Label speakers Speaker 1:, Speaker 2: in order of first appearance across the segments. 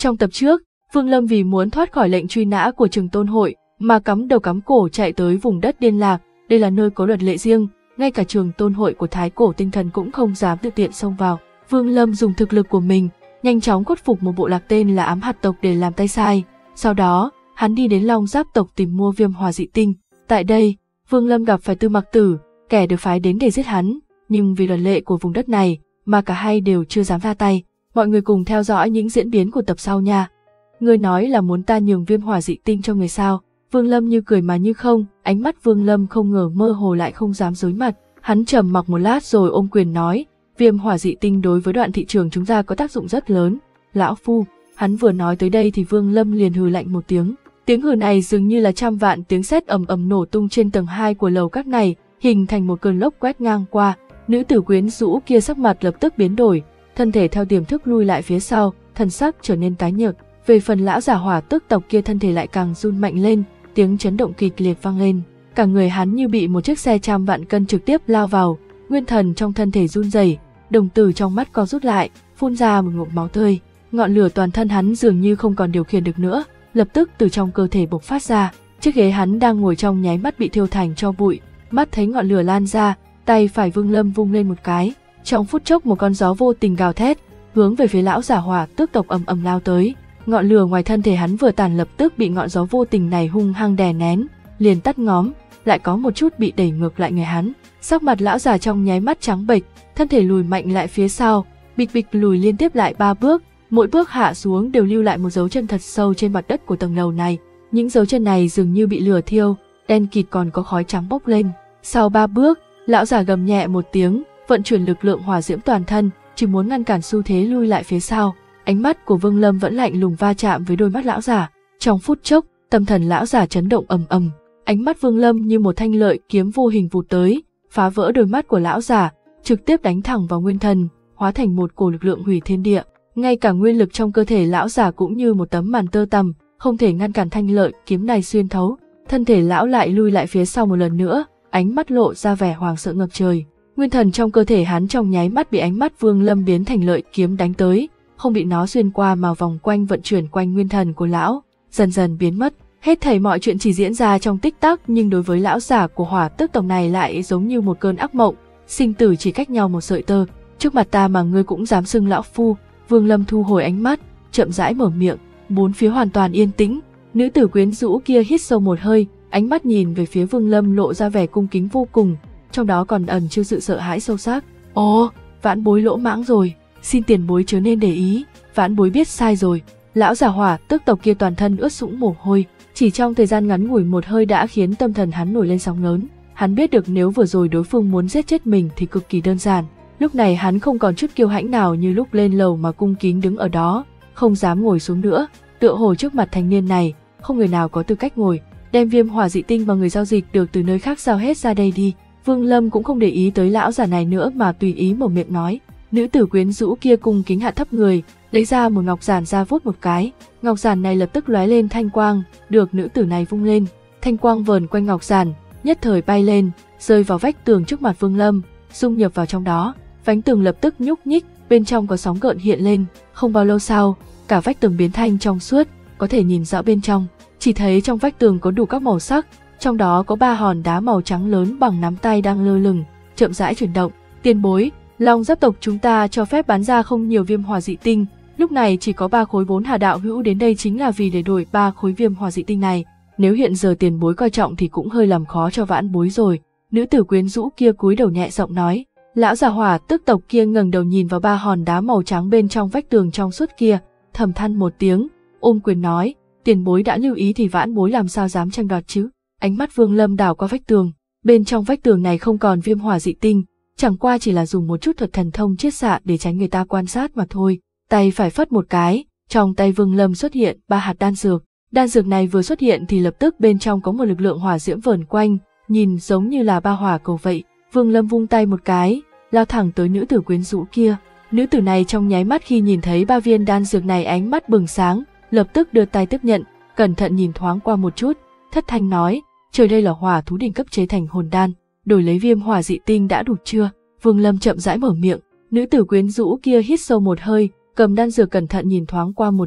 Speaker 1: Trong tập trước, Vương Lâm vì muốn thoát khỏi lệnh truy nã của Trường Tôn Hội mà cắm đầu cắm cổ chạy tới vùng đất Điên Lạc, đây là nơi có luật lệ riêng, ngay cả Trường Tôn Hội của Thái Cổ Tinh Thần cũng không dám tự tiện xông vào. Vương Lâm dùng thực lực của mình, nhanh chóng khuất phục một bộ lạc tên là Ám Hạt tộc để làm tay sai. Sau đó, hắn đi đến Long Giáp tộc tìm mua viêm hỏa dị tinh. Tại đây, Vương Lâm gặp phải Tư Mặc Tử, kẻ được phái đến để giết hắn, nhưng vì luật lệ của vùng đất này mà cả hai đều chưa dám ra tay. Mọi người cùng theo dõi những diễn biến của tập sau nha. Ngươi nói là muốn ta nhường viêm hỏa dị tinh cho người sao? Vương Lâm như cười mà như không, ánh mắt Vương Lâm không ngờ mơ hồ lại không dám dối mặt. Hắn trầm mặc một lát rồi ôm quyền nói, viêm hỏa dị tinh đối với đoạn thị trường chúng ta có tác dụng rất lớn. Lão phu, hắn vừa nói tới đây thì Vương Lâm liền hừ lạnh một tiếng. Tiếng hừ này dường như là trăm vạn tiếng sét ầm ầm nổ tung trên tầng 2 của lầu các này, hình thành một cơn lốc quét ngang qua. Nữ tử quyến rũ kia sắc mặt lập tức biến đổi, thân thể theo tiềm thức lui lại phía sau, thần sắc trở nên tái nhợt. Về phần lão giả Hỏa Tước tộc kia, thân thể lại càng run mạnh lên, tiếng chấn động kịch liệt vang lên. Cả người hắn như bị một chiếc xe trăm vạn cân trực tiếp lao vào, nguyên thần trong thân thể run rẩy, đồng tử trong mắt co rút lại, phun ra một ngụm máu tươi. Ngọn lửa toàn thân hắn dường như không còn điều khiển được nữa, lập tức từ trong cơ thể bộc phát ra. Chiếc ghế hắn đang ngồi trong nháy mắt bị thiêu thành tro bụi. Mắt thấy ngọn lửa lan ra, tay phải Vương Lâm vung lên một cái, trong phút chốc một con gió vô tình gào thét, hướng về phía lão giả Hỏa Tước tộc ầm ầm lao tới. Ngọn lửa ngoài thân thể hắn vừa tàn lập tức bị ngọn gió vô tình này hung hăng đè nén, liền tắt ngóm, lại có một chút bị đẩy ngược lại người hắn. Sắc mặt lão giả trong nháy mắt trắng bệch, thân thể lùi mạnh lại phía sau, bịch bịch lùi liên tiếp lại 3 bước, mỗi bước hạ xuống đều lưu lại một dấu chân thật sâu trên mặt đất của tầng lầu này. Những dấu chân này dường như bị lửa thiêu, đen kịt còn có khói trắng bốc lên. Sau 3 bước, lão giả gầm nhẹ một tiếng, vận chuyển lực lượng hỏa diễm toàn thân, chỉ muốn ngăn cản xu thế lui lại phía sau. Ánh mắt của Vương Lâm vẫn lạnh lùng va chạm với đôi mắt lão giả. Trong phút chốc, tâm thần lão giả chấn động ầm ầm. Ánh mắt Vương Lâm như một thanh lợi kiếm vô hình vụt tới, phá vỡ đôi mắt của lão giả, trực tiếp đánh thẳng vào nguyên thần, hóa thành một cổ lực lượng hủy thiên địa. Ngay cả nguyên lực trong cơ thể lão giả cũng như một tấm màn tơ tằm, không thể ngăn cản thanh lợi kiếm này xuyên thấu. Thân thể lão lại lui lại phía sau một lần nữa, ánh mắt lộ ra vẻ hoảng sợ ngập trời. Nguyên thần trong cơ thể hắn trong nháy mắt bị ánh mắt Vương Lâm biến thành lợi kiếm đánh tới, không bị nó xuyên qua mà vòng quanh vận chuyển quanh nguyên thần của lão, dần dần biến mất. Hết thảy mọi chuyện chỉ diễn ra trong tích tắc, nhưng đối với lão giả của Hỏa Tước tộc này lại giống như một cơn ác mộng, sinh tử chỉ cách nhau một sợi tơ. Trước mặt ta mà ngươi cũng dám xưng lão phu? Vương Lâm thu hồi ánh mắt, chậm rãi mở miệng. Bốn phía hoàn toàn yên tĩnh. Nữ tử quyến rũ kia hít sâu một hơi, ánh mắt nhìn về phía Vương Lâm lộ ra vẻ cung kính vô cùng, trong đó còn ẩn chứa sự sợ hãi sâu sắc. Ồ, vãn bối lỗ mãng rồi, xin tiền bối chớ nên để ý, vãn bối biết sai rồi. Lão giả Hỏa Tước tộc kia toàn thân ướt sũng mồ hôi, chỉ trong thời gian ngắn ngủi một hơi đã khiến tâm thần hắn nổi lên sóng lớn. Hắn biết được nếu vừa rồi đối phương muốn giết chết mình thì cực kỳ đơn giản. Lúc này hắn không còn chút kiêu hãnh nào như lúc lên lầu mà cung kính đứng ở đó, không dám ngồi xuống nữa. Tựa hồ trước mặt thanh niên này, không người nào có tư cách ngồi. Đem viêm hỏa dị tinh mà người giao dịch được từ nơi khác giao hết ra đây đi. Vương Lâm cũng không để ý tới lão giả này nữa mà tùy ý mở miệng nói. Nữ tử quyến rũ kia cung kính hạ thấp người, lấy ra một ngọc giản ra vuốt một cái. Ngọc giản này lập tức lóe lên thanh quang, được nữ tử này vung lên. Thanh quang vờn quanh ngọc giản, nhất thời bay lên, rơi vào vách tường trước mặt Vương Lâm, dung nhập vào trong đó. Vách tường lập tức nhúc nhích, bên trong có sóng gợn hiện lên. Không bao lâu sau, cả vách tường biến thanh trong suốt, có thể nhìn rõ bên trong. Chỉ thấy trong vách tường có đủ các màu sắc, trong đó có 3 hòn đá màu trắng lớn bằng nắm tay đang lơ lửng, chậm rãi chuyển động. Tiền bối, Long Giáp tộc chúng ta cho phép bán ra không nhiều viêm hỏa dị tinh, lúc này chỉ có 3 khối 4 hà đạo hữu đến đây chính là vì để đổi 3 khối viêm hỏa dị tinh này. Nếu hiện giờ tiền bối coi trọng thì cũng hơi làm khó cho vãn bối rồi. Nữ tử quyến rũ kia cúi đầu nhẹ giọng nói. Lão già Hỏa Tước tộc kia ngẩng đầu nhìn vào 3 hòn đá màu trắng bên trong vách tường trong suốt kia, thầm than một tiếng, ôm quyền nói, tiền bối đã lưu ý thì vãn bối làm sao dám tranh đoạt chứ. Ánh mắt Vương Lâm đảo qua vách tường, bên trong vách tường này không còn viêm hỏa dị tinh, chẳng qua chỉ là dùng một chút thuật thần thông chiết xạ để tránh người ta quan sát mà thôi. Tay phải phất một cái, trong tay Vương Lâm xuất hiện 3 hạt đan dược. Đan dược này vừa xuất hiện thì lập tức bên trong có một lực lượng hỏa diễm vờn quanh, nhìn giống như là 3 hỏa cầu vậy. Vương Lâm vung tay một cái, lao thẳng tới nữ tử quyến rũ kia. Nữ tử này trong nháy mắt khi nhìn thấy 3 viên đan dược này ánh mắt bừng sáng, lập tức đưa tay tiếp nhận, cẩn thận nhìn thoáng qua một chút, thất thanh nói, trời, đây là hỏa thú đỉnh cấp chế thành hồn đan, đổi lấy viêm hỏa dị tinh đã đủ chưa? Vương Lâm chậm rãi mở miệng. Nữ tử quyến rũ kia hít sâu một hơi, cầm đan dược cẩn thận nhìn thoáng qua một chút,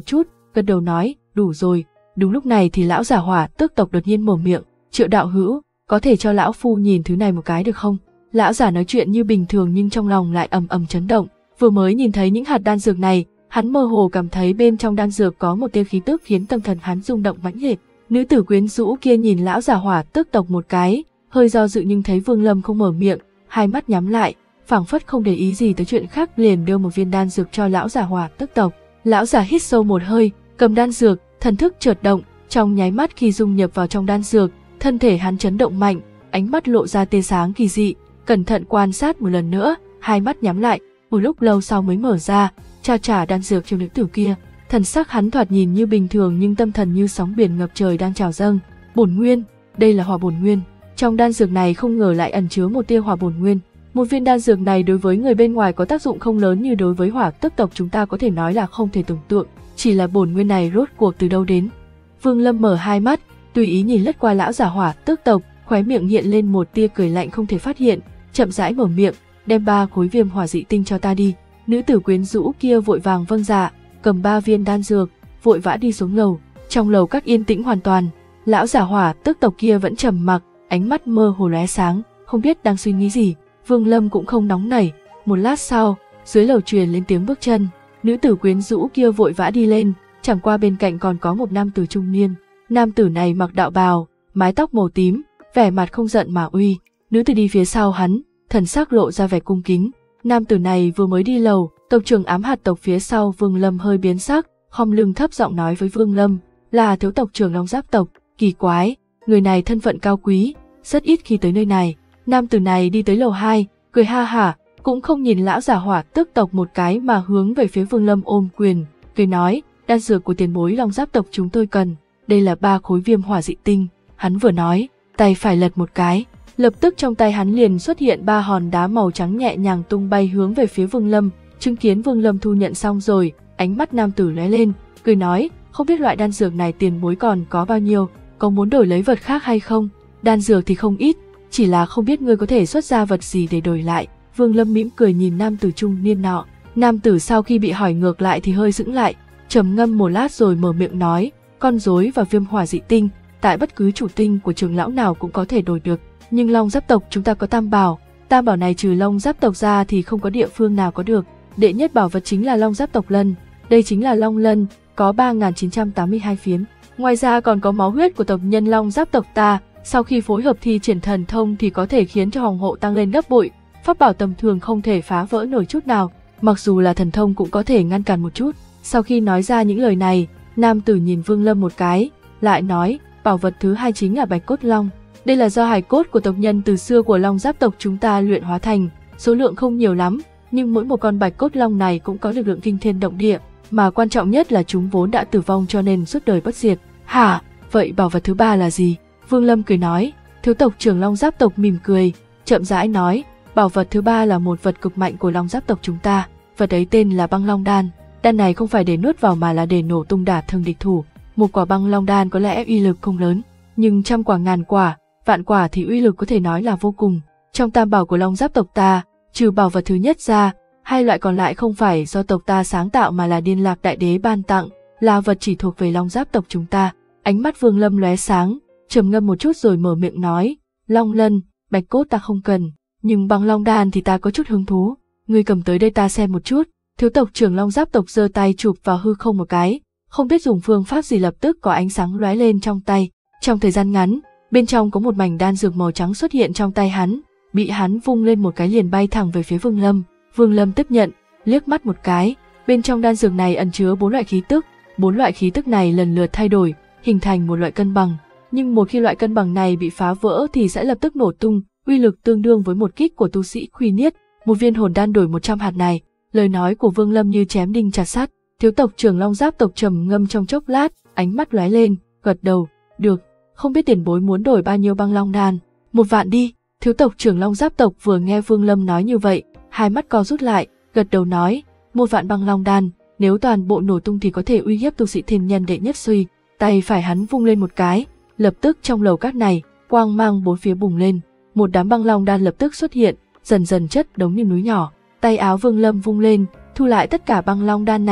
Speaker 1: gật đầu nói, đủ rồi. Đúng lúc này thì lão giả Hỏa Tước tộc đột nhiên mở miệng, Triệu đạo hữu, có thể cho lão phu nhìn thứ này một cái được không? Lão giả nói chuyện như bình thường nhưng trong lòng lại ầm ầm chấn động. Vừa mới nhìn thấy những hạt đan dược này, hắn mơ hồ cảm thấy bên trong đan dược có một tia khí tức khiến tâm thần hắn rung động mãnh liệt. Nữ tử quyến rũ kia nhìn lão giả Hỏa Tước tộc một cái, hơi do dự nhưng thấy Vương Lâm không mở miệng, hai mắt nhắm lại, phảng phất không để ý gì tới chuyện khác, liền đưa một viên đan dược cho lão giả Hỏa Tước tộc. Lão giả hít sâu một hơi, cầm đan dược, thần thức chợt động, trong nháy mắt khi dung nhập vào trong đan dược, thân thể hắn chấn động mạnh, ánh mắt lộ ra tia sáng kỳ dị, cẩn thận quan sát một lần nữa, hai mắt nhắm lại, một lúc lâu sau mới mở ra, trao trả đan dược cho nữ tử kia. Thần sắc hắn thoạt nhìn như bình thường nhưng tâm thần như sóng biển ngập trời đang trào dâng. Bổn nguyên, đây là hỏa bổn nguyên. Trong đan dược này không ngờ lại ẩn chứa một tia hỏa bổn nguyên. Một viên đan dược này đối với người bên ngoài có tác dụng không lớn như đối với Hỏa Tước tộc chúng ta có thể nói là không thể tưởng tượng. Chỉ là bổn nguyên này rốt cuộc từ đâu đến? Vương Lâm mở hai mắt, tùy ý nhìn lướt qua lão giả Hỏa Tước tộc, khóe miệng hiện lên một tia cười lạnh không thể phát hiện, chậm rãi mở miệng, đem 3 khối viêm hỏa dị tinh cho ta đi. Nữ tử quyến rũ kia vội vàng vâng dạ, cầm 3 viên đan dược, vội vã đi xuống lầu. Trong lầu các yên tĩnh hoàn toàn, lão giả Hỏa Tước tộc kia vẫn trầm mặc, ánh mắt mơ hồ lóe sáng, không biết đang suy nghĩ gì. Vương Lâm cũng không nóng nảy, một lát sau, dưới lầu truyền lên tiếng bước chân, nữ tử quyến rũ kia vội vã đi lên, chẳng qua bên cạnh còn có một nam tử trung niên. Nam tử này mặc đạo bào, mái tóc màu tím, vẻ mặt không giận mà uy. Nữ tử đi phía sau hắn, thần sắc lộ ra vẻ cung kính. Nam tử này vừa mới đi lầu, tộc trưởng ám hạt tộc phía sau Vương Lâm hơi biến sắc, khom lưng thấp giọng nói với Vương Lâm, là thiếu tộc trưởng Long Giáp tộc. Kỳ quái, người này thân phận cao quý, rất ít khi tới nơi này. Nam tử này đi tới lầu 2, cười ha hả, cũng không nhìn lão giả Hỏa Tước tộc một cái mà hướng về phía Vương Lâm ôm quyền, cười nói, đan dược của tiền bối Long Giáp tộc chúng tôi cần, đây là 3 khối viêm hỏa dị tinh. Hắn vừa nói, tay phải lật một cái, lập tức trong tay hắn liền xuất hiện 3 hòn đá màu trắng nhẹ nhàng tung bay hướng về phía Vương Lâm. Chứng kiến Vương Lâm thu nhận xong rồi, ánh mắt nam tử lóe lên, cười nói, không biết loại đan dược này tiền bối còn có bao nhiêu, có muốn đổi lấy vật khác hay không? Đan dược thì không ít, chỉ là không biết ngươi có thể xuất ra vật gì để đổi lại. Vương Lâm mỉm cười nhìn nam tử trung niên nọ. Nam tử sau khi bị hỏi ngược lại thì hơi sững lại, trầm ngâm một lát rồi mở miệng nói, con rối và viêm hỏa dị tinh, tại bất cứ chủ tinh của trưởng lão nào cũng có thể đổi được, nhưng Long Giáp tộc chúng ta có tam bảo này trừ Long Giáp tộc ra thì không có địa phương nào có được. Đệ nhất bảo vật chính là Long Giáp tộc lân, đây chính là Long lân, có 3.982 phiến. Ngoài ra còn có máu huyết của tộc nhân Long Giáp tộc ta, sau khi phối hợp thi triển thần thông thì có thể khiến cho phòng hộ tăng lên gấp bội. Pháp bảo tầm thường không thể phá vỡ nổi chút nào, mặc dù là thần thông cũng có thể ngăn cản một chút. Sau khi nói ra những lời này, nam tử nhìn Vương Lâm một cái, lại nói, bảo vật thứ 2 chính là Bạch Cốt Long. Đây là do hài cốt của tộc nhân từ xưa của Long Giáp tộc chúng ta luyện hóa thành, số lượng không nhiều lắm, nhưng mỗi một con Bạch Cốt Long này cũng có lực lượng kinh thiên động địa, mà quan trọng nhất là chúng vốn đã tử vong cho nên suốt đời bất diệt. Hả? Vậy bảo vật thứ 3 là gì? Vương Lâm cười nói. Thiếu tộc trưởng Long Giáp tộc mỉm cười, chậm rãi nói, bảo vật thứ 3 là một vật cực mạnh của Long Giáp tộc chúng ta, vật ấy tên là Băng Long Đan. Đan này không phải để nuốt vào mà là để nổ tung đả thương địch thủ. Một quả Băng Long Đan có lẽ uy lực không lớn, nhưng trăm quả ngàn quả, vạn quả thì uy lực có thể nói là vô cùng. Trong tam bảo của Long Giáp tộc ta, trừ bảo vật thứ nhất ra, 2 loại còn lại không phải do tộc ta sáng tạo mà là Điên Lạc Đại Đế ban tặng, là vật chỉ thuộc về Long Giáp tộc chúng ta. Ánh mắt Vương Lâm lóe sáng, trầm ngâm một chút rồi mở miệng nói, Long lân, Bạch cốt ta không cần, nhưng Băng Long Đan thì ta có chút hứng thú, ngươi cầm tới đây ta xem một chút. Thiếu tộc trưởng Long Giáp tộc giơ tay chụp vào hư không một cái, không biết dùng phương pháp gì lập tức có ánh sáng lóe lên trong tay. Trong thời gian ngắn, bên trong có một mảnh đan dược màu trắng xuất hiện trong tay hắn, bị hắn vung lên một cái liền bay thẳng về phía Vương Lâm. Vương Lâm tiếp nhận, liếc mắt một cái, bên trong đan dược này ẩn chứa 4 loại khí tức, 4 loại khí tức này lần lượt thay đổi, hình thành một loại cân bằng, nhưng một khi loại cân bằng này bị phá vỡ thì sẽ lập tức nổ tung, uy lực tương đương với một kích của tu sĩ Quy Niết. Một viên hồn đan đổi 100 hạt này. Lời nói của Vương Lâm như chém đinh chặt sắt. Thiếu tộc trưởng Long Giáp tộc trầm ngâm trong chốc lát, ánh mắt lóe lên, gật đầu, được, không biết tiền bối muốn đổi bao nhiêu Băng Long Đan? 1 vạn đi. Thiếu tộc trưởng Long Giáp tộc vừa nghe Vương Lâm nói như vậy, hai mắt co rút lại, gật đầu nói, 1 vạn Băng Long Đan, nếu toàn bộ nổ tung thì có thể uy hiếp tu sĩ thiên nhân đệ nhất suy. Tay phải hắn vung lên một cái, lập tức trong lầu các này, quang mang 4 phía bùng lên, một đám Băng Long Đan lập tức xuất hiện, dần dần chất đống như núi nhỏ. Tay áo Vương Lâm vung lên, thu lại tất cả Băng Long Đan này,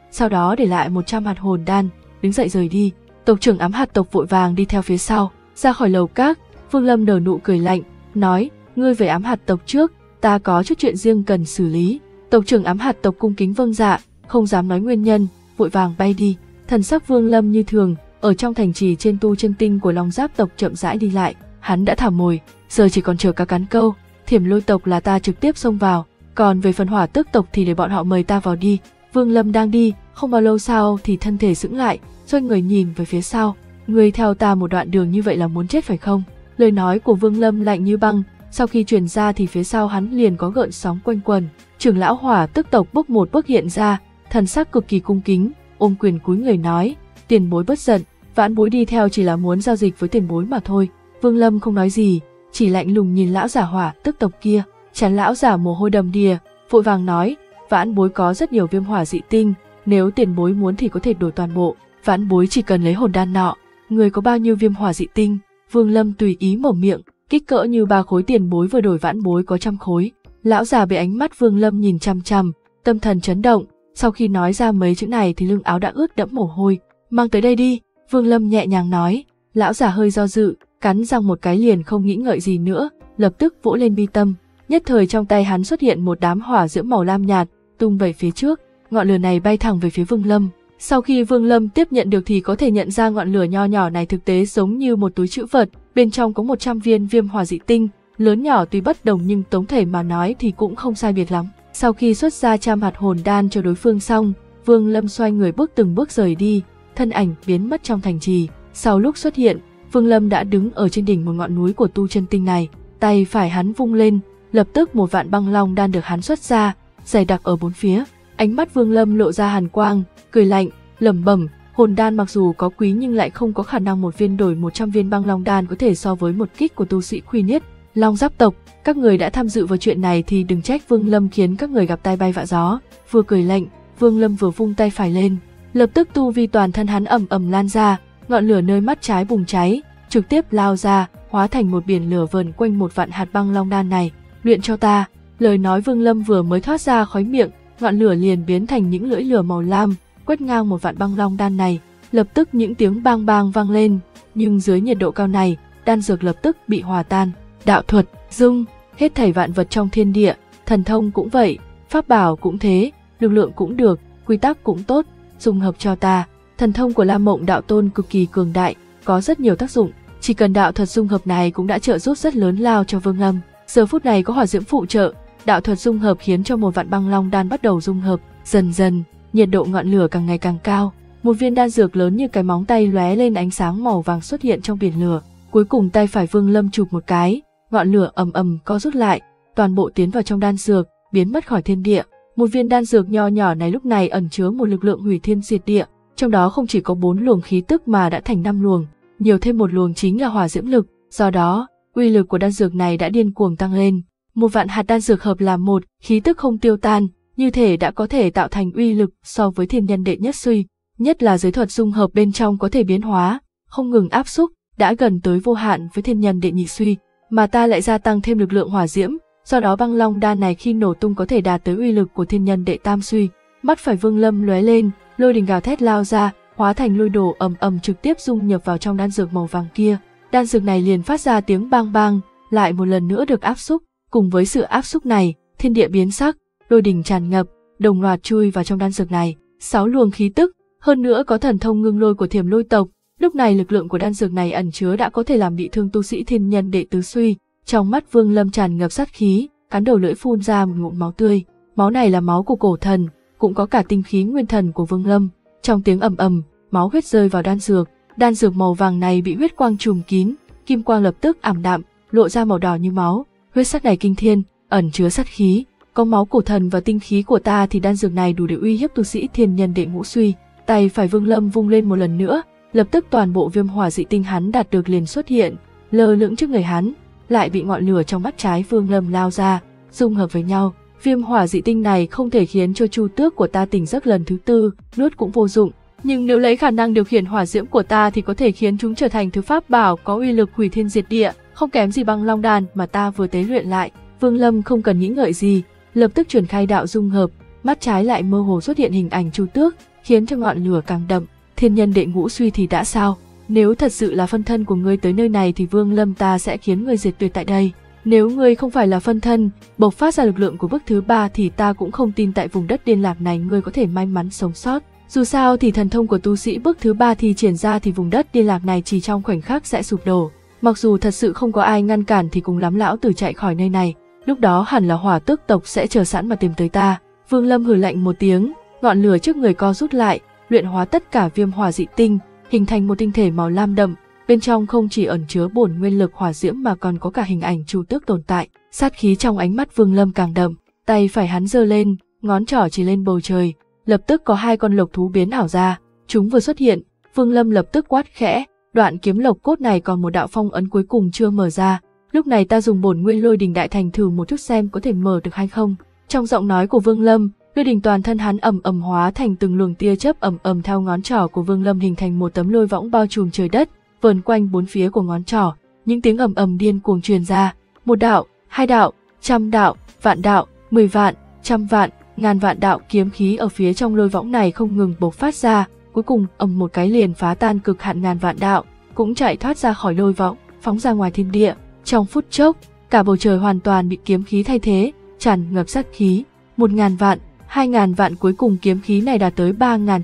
Speaker 1: sau đó để lại 100 hạt hồn đan, đứng dậy rời đi. Tộc trưởng ám hạt tộc vội vàng đi theo phía sau, ra khỏi lầu các. Vương Lâm nở nụ cười lạnh, nói: ngươi về ám hạt tộc trước, ta có chút chuyện riêng cần xử lý. Tộc trưởng ám hạt tộc cung kính vâng dạ, không dám nói nguyên nhân, vội vàng bay đi. Thần sắc Vương Lâm như thường, ở trong thành trì trên tu chân tinh của Long Giáp tộc chậm rãi đi lại. Hắn đã thả mồi, giờ chỉ còn chờ cá cắn câu. Thiểm Lôi tộc là ta trực tiếp xông vào, còn về phần Hỏa Tước tộc thì để bọn họ mời ta vào đi. Vương Lâm đang đi, không bao lâu sau thì thân thể sững lại, xoay người nhìn về phía sau. Ngươi theo ta một đoạn đường như vậy là muốn chết phải không? Lời nói của Vương Lâm lạnh như băng, sau khi truyền ra thì phía sau hắn liền có gợn sóng quanh quần. Trưởng lão Hỏa Tước tộc bước một bước hiện ra, thần sắc cực kỳ cung kính, ôm quyền cúi người nói: tiền bối bất giận, vãn bối đi theo chỉ là muốn giao dịch với tiền bối mà thôi. Vương Lâm không nói gì, chỉ lạnh lùng nhìn lão giả Hỏa Tước tộc kia. Chán lão giả mồ hôi đầm đìa, vội vàng nói: vãn bối có rất nhiều viêm hỏa dị tinh, nếu tiền bối muốn thì có thể đổi toàn bộ, vãn bối chỉ cần lấy hồn đan nọ. Người có bao nhiêu viêm hỏa dị tinh? Vương Lâm tùy ý mở miệng, kích cỡ như 3 khối tiền bối vừa đổi vãn bối có 100 khối. Lão già bị ánh mắt Vương Lâm nhìn chằm chằm, tâm thần chấn động, sau khi nói ra mấy chữ này thì lưng áo đã ướt đẫm mồ hôi. Mang tới đây đi, Vương Lâm nhẹ nhàng nói. Lão già hơi do dự, cắn răng một cái liền không nghĩ ngợi gì nữa, lập tức vỗ lên bi tâm. Nhất thời trong tay hắn xuất hiện một đám hỏa diễm màu lam nhạt, tung về phía trước, ngọn lửa này bay thẳng về phía Vương Lâm. Sau khi Vương Lâm tiếp nhận được thì có thể nhận ra ngọn lửa nho nhỏ này thực tế giống như một túi trữ vật, bên trong có 100 viên viêm hỏa dị tinh, lớn nhỏ tuy bất đồng nhưng tổng thể mà nói thì cũng không sai biệt lắm. Sau khi xuất ra 100 hạt hồn đan cho đối phương xong, Vương Lâm xoay người bước từng bước rời đi, thân ảnh biến mất trong thành trì. Sau lúc xuất hiện, Vương Lâm đã đứng ở trên đỉnh một ngọn núi của tu chân tinh này, tay phải hắn vung lên, lập tức một vạn băng long đan được hắn xuất ra, dày đặc ở bốn phía. Ánh mắt Vương Lâm lộ ra hàn quang, cười lạnh, lẩm bẩm: hồn đan mặc dù có quý nhưng lại không có khả năng một viên đổi 100 viên băng long đan có thể so với một kích của tu sĩ Quy Niết. Long Giáp tộc, các người đã tham dự vào chuyện này thì đừng trách Vương Lâm khiến các người gặp tai bay vạ gió. Vừa cười lạnh, Vương Lâm vừa vung tay phải lên, lập tức tu vi toàn thân hắn ầm ầm lan ra, ngọn lửa nơi mắt trái bùng cháy, trực tiếp lao ra, hóa thành một biển lửa vờn quanh một vạn hạt băng long đan này. Luyện cho ta. Lời nói Vương Lâm vừa mới thoát ra khói miệng, ngọn lửa liền biến thành những lưỡi lửa màu lam, quét ngang một vạn băng long đan này. Lập tức những tiếng bang bang vang lên, nhưng dưới nhiệt độ cao này, đan dược lập tức bị hòa tan. Đạo thuật, dung, hết thảy vạn vật trong thiên địa, thần thông cũng vậy, pháp bảo cũng thế, lực lượng cũng được, quy tắc cũng tốt, dung hợp cho ta. Thần thông của Lam Mộng Đạo Tôn cực kỳ cường đại, có rất nhiều tác dụng, chỉ cần đạo thuật dung hợp này cũng đã trợ giúp rất lớn lao cho Vương Lâm. Giờ phút này có hỏa diễm phụ trợ, đạo thuật dung hợp khiến cho một vạn băng long đan bắt đầu dung hợp, dần dần, nhiệt độ ngọn lửa càng ngày càng cao. Một viên đan dược lớn như cái móng tay lóe lên ánh sáng màu vàng xuất hiện trong biển lửa. Cuối cùng tay phải Vương Lâm chụp một cái, ngọn lửa ầm ầm co rút lại, toàn bộ tiến vào trong đan dược, biến mất khỏi thiên địa. Một viên đan dược nho nhỏ này lúc này ẩn chứa một lực lượng hủy thiên diệt địa, trong đó không chỉ có 4 luồng khí tức mà đã thành 5 luồng, nhiều thêm một luồng chính là hỏa diễm lực, do đó, uy lực của đan dược này đã điên cuồng tăng lên. Một vạn hạt đan dược hợp làm một, khí tức không tiêu tan, như thể đã có thể tạo thành uy lực so với thiên nhân đệ nhất suy, nhất là giới thuật dung hợp bên trong có thể biến hóa, không ngừng áp xúc, đã gần tới vô hạn với thiên nhân đệ nhị suy, mà ta lại gia tăng thêm lực lượng hỏa diễm, do đó băng long đan này khi nổ tung có thể đạt tới uy lực của thiên nhân đệ tam suy. Mắt phải Vương Lâm lóe lên, lôi đình gào thét lao ra, hóa thành lôi đổ ầm ầm trực tiếp dung nhập vào trong đan dược màu vàng kia. Đan dược này liền phát ra tiếng bang bang, lại một lần nữa được áp xúc. Cùng với sự áp xúc này, thiên địa biến sắc, lôi đình tràn ngập, đồng loạt chui vào trong đan dược này. 6 luồng khí tức, hơn nữa có thần thông ngưng lôi của Thiểm Lôi tộc. Lúc này lực lượng của đan dược này ẩn chứa đã có thể làm bị thương tu sĩ thiên nhân đệ tứ suy. Trong mắt Vương Lâm tràn ngập sát khí, cắn đầu lưỡi phun ra một ngụm máu tươi. Máu này là máu của cổ thần, cũng có cả tinh khí nguyên thần của Vương Lâm. Trong tiếng ầm ầm, máu huyết rơi vào đan dược màu vàng này bị huyết quang trùm kín, kim quang lập tức ảm đạm, lộ ra màu đỏ như máu. Huyết sắc này kinh thiên, ẩn chứa sát khí, có máu cổ thần và tinh khí của ta thì đan dược này đủ để uy hiếp tu sĩ thiên nhân đệ ngũ suy. Tay phải Vương Lâm vung lên một lần nữa, lập tức toàn bộ viêm hỏa dị tinh hắn đạt được liền xuất hiện, lơ lửng trước người hắn, lại bị ngọn lửa trong mắt trái Vương Lâm lao ra, dung hợp với nhau. Viêm hỏa dị tinh này không thể khiến cho chu tước của ta tỉnh giấc lần thứ 4, nuốt cũng vô dụng, nhưng nếu lấy khả năng điều khiển hỏa diễm của ta thì có thể khiến chúng trở thành thứ pháp bảo có uy lực hủy thiên diệt địa, không kém gì băng long đan mà ta vừa tế luyện lại. Vương Lâm không cần nghĩ ngợi gì, lập tức triển khai đạo dung hợp, mắt trái lại mơ hồ xuất hiện hình ảnh chu tước, khiến cho ngọn lửa càng đậm. Thiên nhân đệ ngũ suy thì đã sao? Nếu thật sự là phân thân của ngươi tới nơi này thì Vương Lâm ta sẽ khiến ngươi diệt tuyệt tại đây. Nếu ngươi không phải là phân thân, bộc phát ra lực lượng của bước thứ 3 thì ta cũng không tin tại vùng đất điên lạc này ngươi có thể may mắn sống sót. Dù sao thì thần thông của tu sĩ bước thứ 3 thì triển ra thì vùng đất điên lạc này chỉ trong khoảnh khắc sẽ sụp đổ. Mặc dù thật sự không có ai ngăn cản thì cùng lắm lão tử chạy khỏi nơi này. Lúc đó hẳn là Hỏa Tước tộc sẽ chờ sẵn mà tìm tới ta. Vương Lâm hừ lạnh một tiếng, ngọn lửa trước người co rút lại, luyện hóa tất cả viêm hỏa dị tinh, hình thành một tinh thể màu lam đậm. Bên trong không chỉ ẩn chứa bổn nguyên lực hỏa diễm mà còn có cả hình ảnh Chu Tước tồn tại. Sát khí trong ánh mắt Vương Lâm càng đậm, tay phải hắn giơ lên, ngón trỏ chỉ lên bầu trời, lập tức có 2 con lộc thú biến ảo ra. Chúng vừa xuất hiện, Vương Lâm lập tức quát khẽ, đoạn kiếm lộc cốt này còn một đạo phong ấn cuối cùng chưa mở ra. Lúc này ta dùng bổn nguyên lôi đình đại thành thử một chút xem có thể mở được hay không. Trong giọng nói của Vương Lâm, lôi đình toàn thân hắn ầm ầm hóa thành từng luồng tia chớp ầm ầm theo ngón trỏ của Vương Lâm hình thành một tấm lôi võng bao trùm trời đất, vờn quanh 4 phía của ngón trỏ. Những tiếng ầm ầm điên cuồng truyền ra, 1 đạo, 2 đạo, 100 đạo, vạn đạo, 10 vạn, 100 vạn, ngàn vạn đạo kiếm khí ở phía trong lôi võng này không ngừng bộc phát ra, cuối cùng ầm một cái liền phá tan cực hạn ngàn vạn đạo, cũng chạy thoát ra khỏi lôi võng, phóng ra ngoài thiên địa. Trong phút chốc, cả bầu trời hoàn toàn bị kiếm khí thay thế, tràn ngập sát khí. 1000 vạn, 2000 vạn, cuối cùng kiếm khí này đạt tới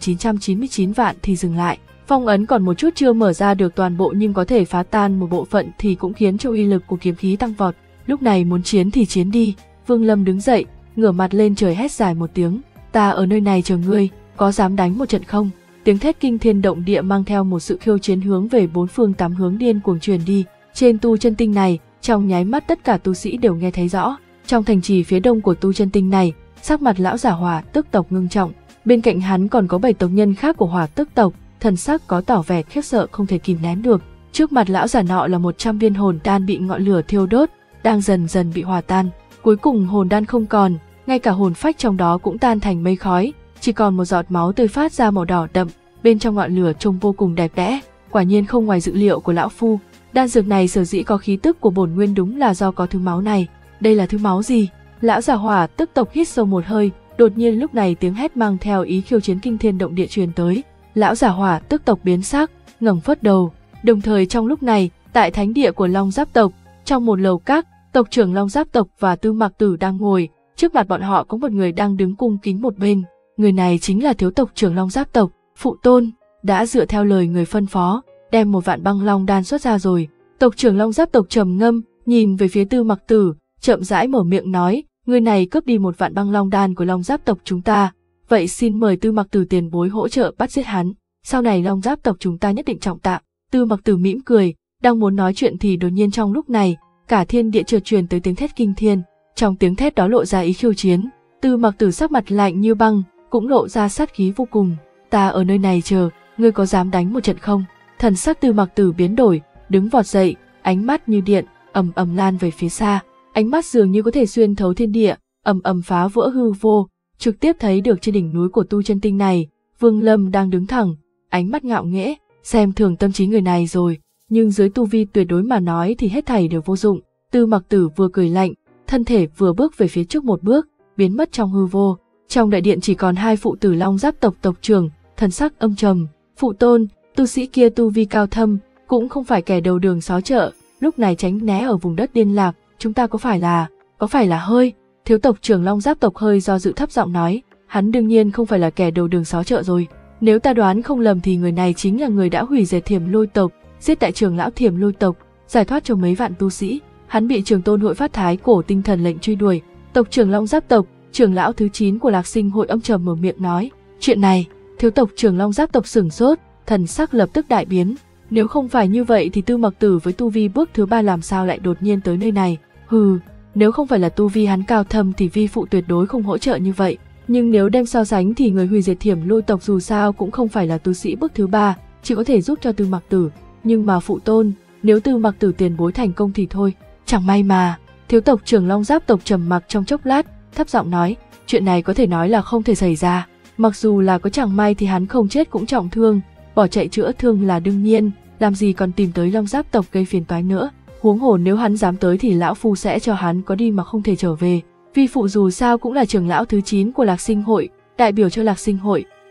Speaker 1: 3999 vạn thì dừng lại. Phong ấn còn một chút chưa mở ra được toàn bộ nhưng có thể phá tan một bộ phận thì cũng khiến cho uy lực của kiếm khí tăng vọt. Lúc này muốn chiến thì chiến đi. Vương Lâm đứng dậy, ngửa mặt lên trời hét dài một tiếng, ta ở nơi này chờ ngươi, có dám đánh một trận không? Tiếng thét kinh thiên động địa mang theo một sự khiêu chiến hướng về 4 phương 8 hướng điên cuồng truyền đi. Trên tu chân tinh này, trong nháy mắt tất cả tu sĩ đều nghe thấy rõ. Trong thành trì phía đông của tu chân tinh này, sắc mặt lão giả Hỏa Tước tộc ngưng trọng, bên cạnh hắn còn có 7 tộc nhân khác của Hỏa Tước tộc, thần sắc có tỏ vẻ khiếp sợ không thể kìm nén được. Trước mặt lão giả nọ là 100 viên hồn đan bị ngọn lửa thiêu đốt, đang dần dần bị hòa tan. Cuối cùng hồn đan không còn, ngay cả hồn phách trong đó cũng tan thành mây khói, chỉ còn một giọt máu tươi phát ra màu đỏ đậm, bên trong ngọn lửa trông vô cùng đẹp đẽ. Quả nhiên không ngoài dự liệu của lão phu, đan dược này sở dĩ có khí tức của bổn nguyên đúng là do có thứ máu này. Đây là thứ máu gì? Lão giả Hỏa Tước tộc hít sâu một hơi, đột nhiên lúc này tiếng hét mang theo ý khiêu chiến kinh thiên động địa truyền tới. Lão giả Hỏa Tước tộc biến sắc, ngẩng phất đầu. Đồng thời trong lúc này, tại thánh địa của Long Giáp tộc, trong một lầu các, tộc trưởng Long Giáp tộc và Tư Mạc Tử đang ngồi, trước mặt bọn họ có một người đang đứng cung kính một bên. Người này chính là thiếu tộc trưởng Long Giáp tộc, Phụ Tôn, đã dựa theo lời người phân phó, đem 1 vạn băng long đan xuất ra rồi. Tộc trưởng Long Giáp tộc trầm ngâm, nhìn về phía Tư Mạc Tử, chậm rãi mở miệng nói, người này cướp đi 1 vạn băng long đan của Long Giáp tộc chúng ta, vậy xin mời Tư Mạc Tử tiền bối hỗ trợ bắt giết hắn, sau này Long Giáp tộc chúng ta nhất định trọng tạ. Tư Mạc Tử mỉm cười, đang muốn nói chuyện thì đột nhiên trong lúc này, cả thiên địa chợt truyền tới tiếng thét kinh thiên, trong tiếng thét đó lộ ra ý khiêu chiến. Tư Mạc Tử sắc mặt lạnh như băng, cũng lộ ra sát khí vô cùng, ta ở nơi này chờ, ngươi có dám đánh một trận không? Thần sắc Tư Mạc Tử biến đổi, đứng vọt dậy, ánh mắt như điện, ầm ầm lan về phía xa, ánh mắt dường như có thể xuyên thấu thiên địa, ầm ầm phá vỡ hư vô, trực tiếp thấy được trên đỉnh núi của tu chân tinh này, Vương Lâm đang đứng thẳng, ánh mắt ngạo nghễ, xem thường tâm trí người này rồi, nhưng dưới tu vi tuyệt đối mà nói thì hết thảy đều vô dụng. Tư Mạc Tử vừa cười lạnh, thân thể vừa bước về phía trước một bước, biến mất trong hư vô. Trong đại điện chỉ còn 2 phụ tử Long Giáp tộc tộc trưởng, thần sắc âm trầm. Phụ Tôn, tu sĩ kia tu vi cao thâm, cũng không phải kẻ đầu đường xó chợ, lúc này tránh né ở vùng đất điên lạc, chúng ta có phải là hơi? Thiếu tộc trưởng Long Giáp tộc hơi do dự thấp giọng nói, hắn đương nhiên không phải là kẻ đầu đường xó chợ rồi. Nếu ta đoán không lầm thì người này chính là người đã hủy diệt Thiểm Lôi tộc, giết đại trưởng lão Thiểm Lôi tộc, giải thoát cho mấy vạn tu sĩ. Hắn bị Trường Tôn hội phát thái cổ tinh thần lệnh truy đuổi. Tộc trưởng Long Giáp tộc, trưởng lão thứ 9 của Lạc Sinh hội âm trầm mở miệng nói, chuyện này. Thiếu tộc trưởng Long Giáp tộc sửng sốt, thần sắc lập tức đại biến. Nếu không phải như vậy thì Tư Mạc Tử với tu vi bước thứ 3 làm sao lại đột nhiên tới nơi này? Hừ, nếu không phải là tu vi hắn cao thâm thì vi phụ tuyệt đối không hỗ trợ như vậy. Nhưng nếu đem so sánh thì người hủy diệt Thiểm Lôi tộc dù sao cũng không phải là tu sĩ bước thứ 3, chỉ có thể giúp cho Tư Mạc Tử. Nhưng mà Phụ Tôn, nếu Tư Mạc Tử tiền bối thành công thì thôi. Chẳng may mà. Thiếu tộc trưởng Long Giáp tộc trầm mặc trong chốc lát, thấp giọng nói, chuyện này có thể nói là không thể xảy ra. Mặc dù là có chẳng may thì hắn không chết cũng trọng thương, bỏ chạy chữa thương là đương nhiên, làm gì còn tìm tới Long Giáp tộc gây phiền toái nữa. Huống hồ nếu hắn dám tới thì lão phu sẽ cho hắn có đi mà không thể trở về. Vi phụ dù sao cũng là trưởng lão thứ 9 của Lạc Sinh hội, đại biểu cho Lạc Sinh hội,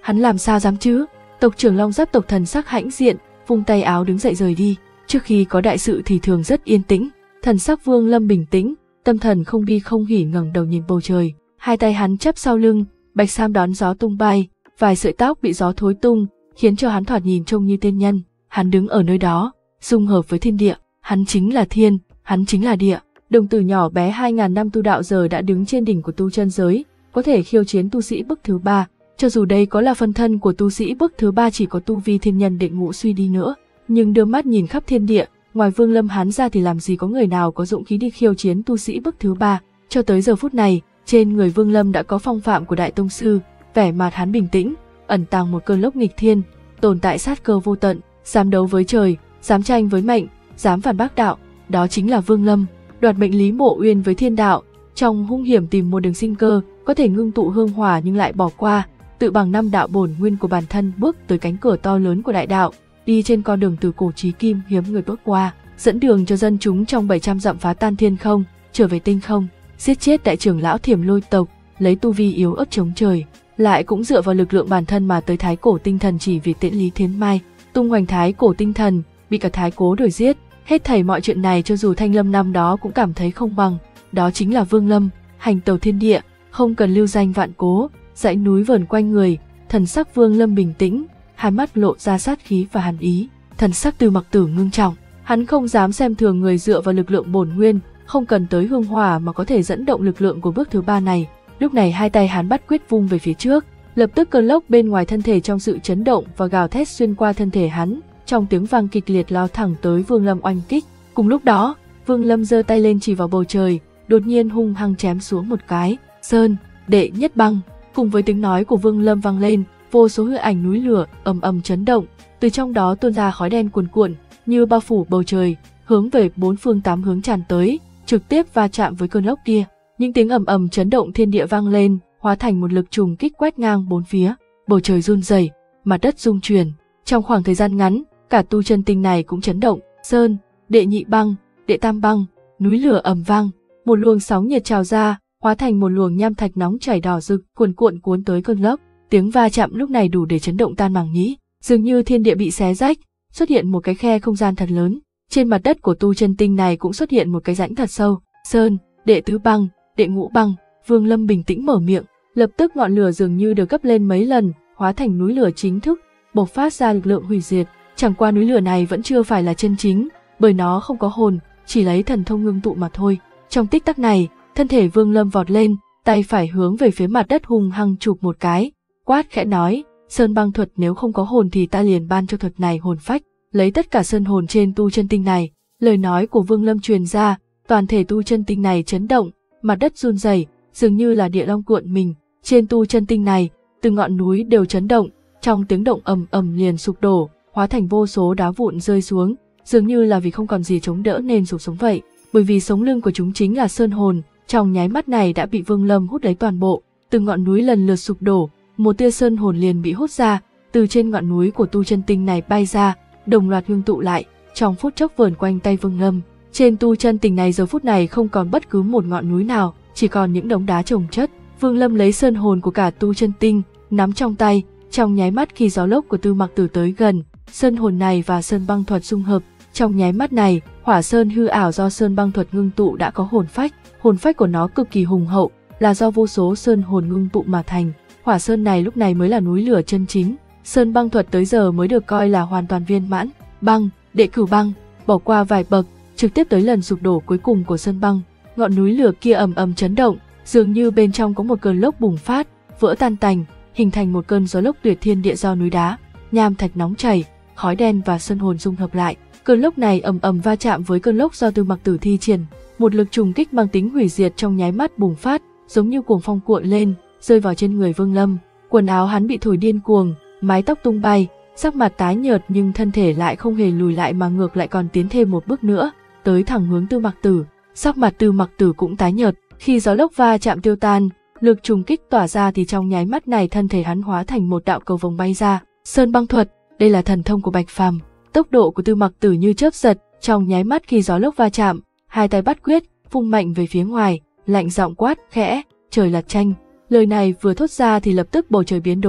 Speaker 1: Hắn làm sao dám chứ? Tộc trưởng Long Giáp tộc thần sắc hãnh diện, vung tay áo đứng dậy rời đi. Trước khi có đại sự thì thường rất yên tĩnh. Thần sắc Vương Lâm bình tĩnh, tâm thần không bi không hỉ ngẩng đầu nhìn bầu trời. Hai tay hắn chắp sau lưng, bạch sam đón gió tung bay, vài sợi tóc bị gió thối tung, khiến cho hắn thoạt nhìn trông như tiên nhân. Hắn đứng ở nơi đó, dung hợp với thiên địa. Hắn chính là thiên, hắn chính là địa. Đồng tử nhỏ bé 2000 năm tu đạo giờ đã đứng trên đỉnh của tu chân giới, có thể khiêu chiến tu sĩ bậc thứ 3. Cho dù đây có là phân thân của tu sĩ bậc thứ 3 chỉ có tu vi thiên nhân đệ ngũ suy đi nữa, nhưng đưa mắt nhìn khắp thiên địa, ngoài Vương Lâm hắn ra thì làm gì có người nào có dũng khí đi khiêu chiến tu sĩ bậc thứ 3. Cho tới giờ phút này, trên người Vương Lâm đã có phong phạm của đại tông sư, vẻ mặt hắn bình tĩnh, ẩn tàng một cơn lốc nghịch thiên, tồn tại sát cơ vô tận, dám đấu với trời, dám tranh với mệnh, dám phản bác đạo, đó chính là Vương Lâm. Đoạt mệnh Lý Mộ Uyên với thiên đạo, trong hung hiểm tìm một đường sinh cơ, có thể ngưng tụ hương hỏa nhưng lại bỏ qua, tự bằng 5 đạo bổn nguyên của bản thân bước tới cánh cửa to lớn của đại đạo, đi trên con đường từ cổ chí kim hiếm người bước qua, dẫn đường cho dân chúng trong 700 dặm phá tan thiên không, trở về tinh không, giết chết đại trưởng lão Thiểm Lôi tộc, lấy tu vi yếu ớt chống trời, lại cũng dựa vào lực lượng bản thân mà tới Thái Cổ Tinh Thần chỉ vì tiễn Lý Thiến Mai, tung hoành Thái Cổ Tinh Thần, bị cả Thái Cố đuổi giết. Hết thảy mọi chuyện này cho dù Thanh Lâm năm đó cũng cảm thấy không bằng, đó chính là Vương Lâm, hành tẩu thiên địa, không cần lưu danh vạn cố, dãy núi vờn quanh người, thần sắc Vương Lâm bình tĩnh, hai mắt lộ ra sát khí và hàn ý, thần sắc Từ Mặc Tử ngưng trọng, hắn không dám xem thường người dựa vào lực lượng bổn nguyên, không cần tới hương hỏa mà có thể dẫn động lực lượng của bước thứ 3 này. Lúc này hai tay hắn bắt quyết vung về phía trước, lập tức cơn lốc bên ngoài thân thể trong sự chấn động và gào thét xuyên qua thân thể hắn, trong tiếng vang kịch liệt lao thẳng tới Vương Lâm oanh kích. Cùng lúc đó, Vương Lâm giơ tay lên chỉ vào bầu trời, đột nhiên hung hăng chém xuống một cái. Sơn, đệ nhất băng. Cùng với tiếng nói của Vương Lâm vang lên, vô số hư ảnh núi lửa ầm ầm chấn động, từ trong đó tuôn ra khói đen cuồn cuộn, như bao phủ bầu trời, hướng về 4 phương 8 hướng tràn tới, trực tiếp va chạm với cơn lốc kia. Những tiếng ầm ầm chấn động thiên địa vang lên, hóa thành một lực trùng kích quét ngang bốn phía. Bầu trời run rẩy, mặt đất rung chuyển. Trong khoảng thời gian ngắn, cả tu chân tinh này cũng chấn động. Sơn, đệ nhị băng, đệ tam băng, núi lửa ầm vang, một luồng sóng nhiệt trào ra, hóa thành một luồng nham thạch nóng chảy đỏ rực, cuồn cuộn cuốn tới cơn lốc. Tiếng va chạm lúc này đủ để chấn động tan màng nhĩ, dường như thiên địa bị xé rách, xuất hiện một cái khe không gian thật lớn. Trên mặt đất của tu chân tinh này cũng xuất hiện một cái rãnh thật sâu. Sơn, đệ tứ băng, đệ ngũ băng. Vương Lâm bình tĩnh mở miệng, lập tức ngọn lửa dường như được gấp lên mấy lần, hóa thành núi lửa chính thức, bộc phát ra lực lượng hủy diệt. Chẳng qua núi lửa này vẫn chưa phải là chân chính, bởi nó không có hồn, chỉ lấy thần thông ngưng tụ mà thôi. Trong tích tắc này, thân thể Vương Lâm vọt lên, tay phải hướng về phía mặt đất hung hăng chụp một cái, quát khẽ nói: Sơn băng thuật, nếu không có hồn thì ta liền ban cho thuật này hồn phách, lấy tất cả sơn hồn trên tu chân tinh này. Lời nói của Vương Lâm truyền ra, toàn thể tu chân tinh này chấn động, mặt đất run rẩy, dường như là địa long cuộn mình. Trên tu chân tinh này, từ ngọn núi đều chấn động, trong tiếng động ầm ầm liền sụp đổ, hóa thành vô số đá vụn rơi xuống, dường như là vì không còn gì chống đỡ nên sụp xuống vậy. Bởi vì sống lưng của chúng chính là sơn hồn, trong nháy mắt này đã bị Vương Lâm hút lấy toàn bộ. Từ ngọn núi lần lượt sụp đổ, một tia sơn hồn liền bị hút ra, từ trên ngọn núi của tu chân tinh này bay ra, đồng loạt ngưng tụ lại, trong phút chốc vờn quanh tay Vương Lâm. Trên tu chân tinh này giờ phút này không còn bất cứ một ngọn núi nào, chỉ còn những đống đá chồng chất. Vương Lâm lấy sơn hồn của cả tu chân tinh nắm trong tay, trong nháy mắt khi gió lốc của Tư Mặc Tử tới gần, sơn hồn này và sơn băng thuật dung hợp. Trong nháy mắt này, hỏa sơn hư ảo do sơn băng thuật ngưng tụ đã có hồn phách của nó cực kỳ hùng hậu, là do vô số sơn hồn ngưng tụ mà thành. Hỏa sơn này lúc này mới là núi lửa chân chính, sơn băng thuật tới giờ mới được coi là hoàn toàn viên mãn. Băng, đệ cửu băng, bỏ qua vài bậc, trực tiếp tới lần sụp đổ cuối cùng của sơn băng. Ngọn núi lửa kia ầm ầm chấn động, dường như bên trong có một cơn lốc bùng phát, vỡ tan tành, hình thành một cơn gió lốc tuyệt thiên địa do núi đá, nham thạch nóng chảy, khói đen và sơn hồn dung hợp lại. Cơn lốc này ầm ầm va chạm với cơn lốc do Tư Mặc Tử thi triển, một lực trùng kích mang tính hủy diệt trong nháy mắt bùng phát, giống như cuồng phong cuộn lên, rơi vào trên người Vương Lâm. Quần áo hắn bị thổi điên cuồng, mái tóc tung bay, sắc mặt tái nhợt nhưng thân thể lại không hề lùi lại mà ngược lại còn tiến thêm một bước nữa, tới thẳng hướng Tư Mặc Tử. Sắc mặt Tư Mặc Tử cũng tái nhợt, khi gió lốc va chạm tiêu tan, lực trùng kích tỏa ra thì trong nháy mắt này thân thể hắn hóa thành một đạo cầu vồng bay ra. Sơn băng thuật, đây là thần thông của Bạch Phàm. Tốc độ của Tư Mặc Tử như chớp giật, trong nháy mắt khi gió lốc va chạm, hai tay bắt quyết, vung mạnh về phía ngoài, lạnh giọng quát khẽ: Trời lật tranh. Lời này vừa thốt ra thì lập tức bầu trời biến đổi,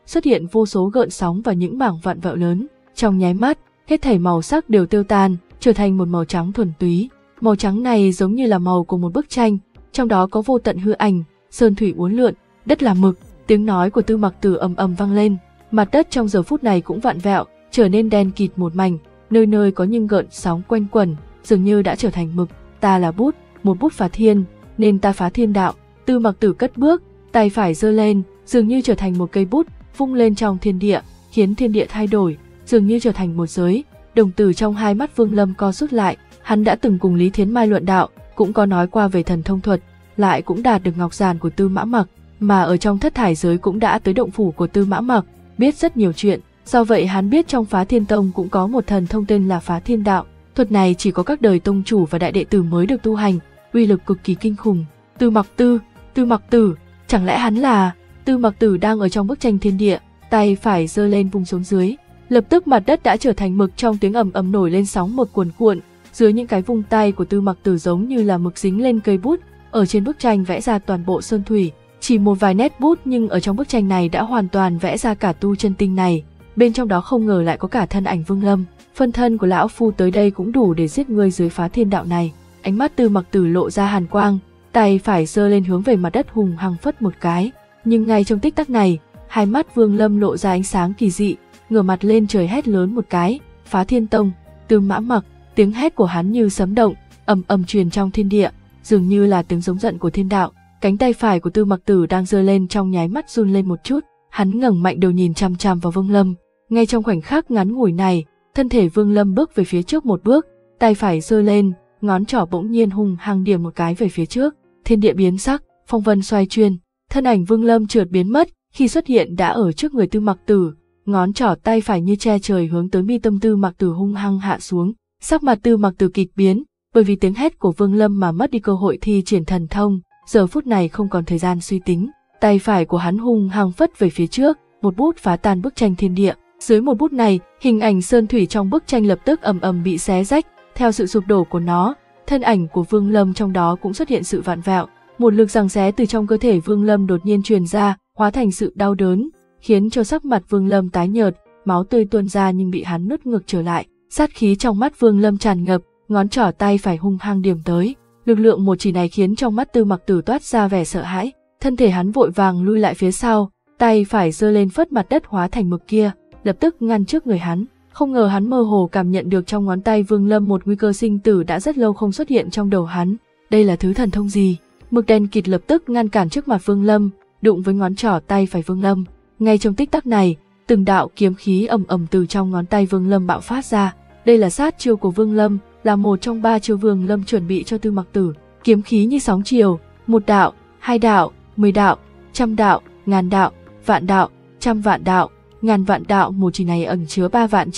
Speaker 1: xuất hiện vô số gợn sóng và những mảng vặn vẹo lớn. Trong nháy mắt, hết thảy màu sắc đều tiêu tan, trở thành một màu trắng thuần túy. Màu trắng này giống như là màu của một bức tranh, trong đó có vô tận hư ảnh, sơn thủy uốn lượn, đất là mực. Tiếng nói của Tư Mặc Tử ầm ầm vang lên, mặt đất trong giờ phút này cũng vặn vẹo, trở nên đen kịt một mảnh, nơi nơi có những gợn sóng quanh quẩn, dường như đã trở thành mực. Ta là bút, một bút phá thiên, nên ta phá thiên đạo. Tư Mặc Tử cất bước, tay phải giơ lên, dường như trở thành một cây bút, vung lên trong thiên địa, khiến thiên địa thay đổi, dường như trở thành một giới. Đồng tử trong hai mắt Vương Lâm co rút lại, hắn đã từng cùng Lý Thiến Mai luận đạo, cũng có nói qua về thần thông thuật, lại cũng đạt được ngọc giản của Tư Mã Mặc, mà ở trong thất thải giới cũng đã tới động phủ của Tư Mã Mặc, biết rất nhiều chuyện. Do vậy hắn biết trong Phá Thiên Tông cũng có một thần thông tên là Phá Thiên Đạo. Thuật này chỉ có các đời tông chủ và đại đệ tử mới được tu hành, uy lực cực kỳ kinh khủng. Tư Mặc Tử, chẳng lẽ hắn là... Tư Mặc Tử đang ở trong bức tranh thiên địa, tay phải giơ lên vung xuống dưới, lập tức mặt đất đã trở thành mực, trong tiếng ầm ầm nổi lên sóng mực cuồn cuộn. Dưới những cái vung tay của Tư Mặc Tử giống như là mực dính lên cây bút, ở trên bức tranh vẽ ra toàn bộ sơn thủy. Chỉ một vài nét bút nhưng ở trong bức tranh này đã hoàn toàn vẽ ra cả tu chân tinh này. Bên trong đó không ngờ lại có cả thân ảnh Vương Lâm. Phân thân của lão phu tới đây cũng đủ để giết ngươi dưới Phá Thiên Đạo này. Ánh mắt Tư Mặc Tử lộ ra hàn quang, tay phải giơ lên hướng về mặt đất hùng hăng phất một cái. Nhưng ngay trong tích tắc này, hai mắt Vương Lâm lộ ra ánh sáng kỳ dị, ngửa mặt lên trời hét lớn một cái, Phá Thiên Tông, Tư Mã Mặc. Tiếng hét của hắn như sấm động, ầm ầm truyền trong thiên địa, dường như là tiếng giống giận của thiên đạo. Cánh tay phải của Tư Mặc Tử đang giơ lên trong nháy mắt run lên một chút, hắn ngẩng mạnh đầu nhìn chằm chằm vào Vương Lâm. Ngay trong khoảnh khắc ngắn ngủi này, thân thể Vương Lâm bước về phía trước một bước, tay phải giơ lên, ngón trỏ bỗng nhiên hung hăng điểm một cái về phía trước. Thiên địa biến sắc, phong vân xoay chuyển, thân ảnh Vương Lâm chợt biến mất, khi xuất hiện đã ở trước người Tư Mặc Tử, ngón trỏ tay phải như che trời hướng tới mi tâm Tư Mặc Tử hung hăng hạ xuống. Sắc mặt Tư Mặc Tử kịch biến, bởi vì tiếng hét của Vương Lâm mà mất đi cơ hội thi triển thần thông, giờ phút này không còn thời gian suy tính. Tay phải của hắn hung hăng phất về phía trước, một bút phá tan bức tranh thiên địa. Dưới một bút này, hình ảnh sơn thủy trong bức tranh lập tức ầm ầm bị xé rách. Theo sự sụp đổ của nó, thân ảnh của Vương Lâm trong đó cũng xuất hiện sự vặn vẹo. Một lực giằng xé từ trong cơ thể Vương Lâm đột nhiên truyền ra, hóa thành sự đau đớn, khiến cho sắc mặt Vương Lâm tái nhợt, máu tươi tuôn ra nhưng bị hắn nuốt ngược trở lại. Sát khí trong mắt Vương Lâm tràn ngập, ngón trỏ tay phải hung hăng điểm tới. Lực lượng một chỉ này khiến trong mắt Tư Mặc Tử toát ra vẻ sợ hãi, thân thể hắn vội vàng lui lại phía sau, tay phải giơ lên phất mặt đất hóa thành mực kia, lập tức ngăn trước người hắn. Không ngờ hắn mơ hồ cảm nhận được trong ngón tay Vương Lâm một nguy cơ sinh tử đã rất lâu không xuất hiện trong đầu hắn. Đây là thứ thần thông gì? Mực đen kịt lập tức ngăn cản trước mặt Vương Lâm, đụng với ngón trỏ tay phải Vương Lâm. Ngay trong tích tắc này, từng đạo kiếm khí ầm ầm từ trong ngón tay Vương Lâm bạo phát ra. Đây là sát chiêu của Vương Lâm, là một trong 3 chiêu Vương Lâm chuẩn bị cho Tư Mặc Tử. Kiếm khí như sóng chiều, 1 đạo, 2 đạo, 10 đạo, 100 đạo, ngàn đạo, vạn đạo, 100 vạn đạo, ngàn vạn đạo. Một chỉ này ẩn chứa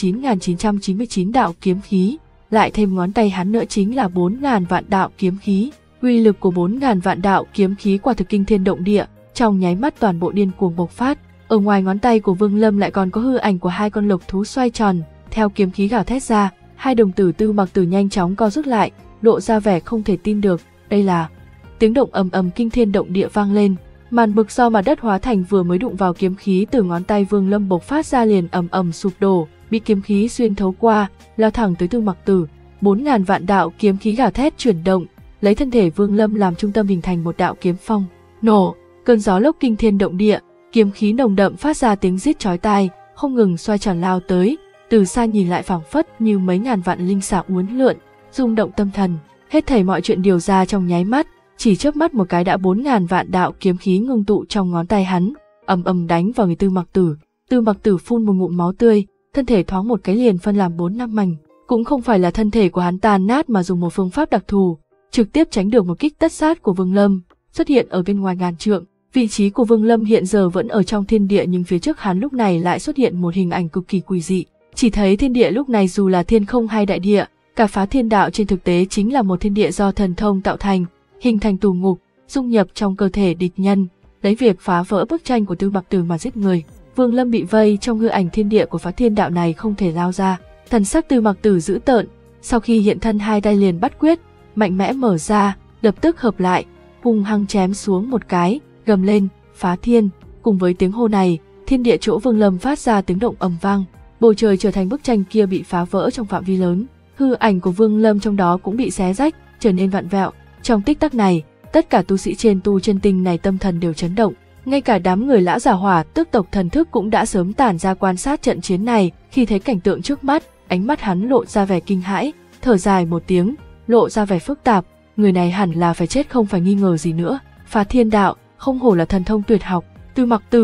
Speaker 1: 3.999 đạo kiếm khí, lại thêm ngón tay hắn nữa chính là 4.000 vạn đạo kiếm khí. Uy lực của 4.000 vạn đạo kiếm khí quả thực kinh thiên động địa, trong nháy mắt toàn bộ điên cuồng bộc phát. Ở ngoài ngón tay của Vương Lâm lại còn có hư ảnh của 2 con lộc thú xoay tròn, theo kiếm khí gào thét ra. Hai đồng tử Tư Mặc Tử nhanh chóng co rút lại, lộ ra vẻ không thể tin được. Đây là... Tiếng động ầm ầm kinh thiên động địa vang lên, màn mực do mặt đất hóa thành vừa mới đụng vào kiếm khí từ ngón tay Vương Lâm bộc phát ra liền ầm ầm sụp đổ, bị kiếm khí xuyên thấu qua, lao thẳng tới Tư Mặc Tử. 4.000 vạn đạo kiếm khí gào thét chuyển động, lấy thân thể Vương Lâm làm trung tâm hình thành một đạo kiếm phong. Nổ, cơn gió lốc kinh thiên động địa, kiếm khí nồng đậm phát ra tiếng rít chói tai, không ngừng xoay tròn lao tới. Từ xa nhìn lại phảng phất như mấy ngàn vạn linh xà uốn lượn, rung động tâm thần. Hết thảy mọi chuyện điều ra trong nháy mắt, chỉ chớp mắt một cái đã 4.000 vạn đạo kiếm khí ngưng tụ trong ngón tay hắn, ầm ầm đánh vào người Tư Mặc Tử. Tư Mặc Tử phun một ngụm máu tươi, thân thể thoáng một cái liền phân làm 4-5 mảnh. Cũng không phải là thân thể của hắn tàn nát mà dùng một phương pháp đặc thù, trực tiếp tránh được một kích tất sát của Vương Lâm, xuất hiện ở bên ngoài ngàn trượng. Vị trí của Vương Lâm hiện giờ vẫn ở trong thiên địa, nhưng phía trước hắn lúc này lại xuất hiện một hình ảnh cực kỳ quỷ dị. Chỉ thấy thiên địa lúc này dù là thiên không hay đại địa, cả Phá Thiên Đạo trên thực tế chính là một thiên địa do thần thông tạo thành, hình thành tù ngục, dung nhập trong cơ thể địch nhân, lấy việc phá vỡ bức tranh của Tư Mặc Tử mà giết người. Vương Lâm bị vây trong hư ảnh thiên địa của Phá Thiên Đạo này không thể lao ra. Thần sắc Tư Mặc Tử dữ tợn, sau khi hiện thân hai tay liền bắt quyết, mạnh mẽ mở ra, lập tức hợp lại, hung hăng chém xuống một cái, gầm lên, phá thiên. Cùng với tiếng hô này, thiên địa chỗ Vương Lâm phát ra tiếng động ầm vang, bầu trời trở thành bức tranh kia bị phá vỡ trong phạm vi lớn, hư ảnh của Vương Lâm trong đó cũng bị xé rách, trở nên vặn vẹo. Trong tích tắc này, tất cả tu sĩ trên tu chân tinh này tâm thần đều chấn động, ngay cả đám người lão già Hỏa Tước tộc thần thức cũng đã sớm tản ra quan sát trận chiến này. Khi thấy cảnh tượng trước mắt, ánh mắt hắn lộ ra vẻ kinh hãi, thở dài một tiếng, lộ ra vẻ phức tạp. Người này hẳn là phải chết không phải nghi ngờ gì nữa. Phá thiên đạo, không hổ là thần thông tuyệt học. Tư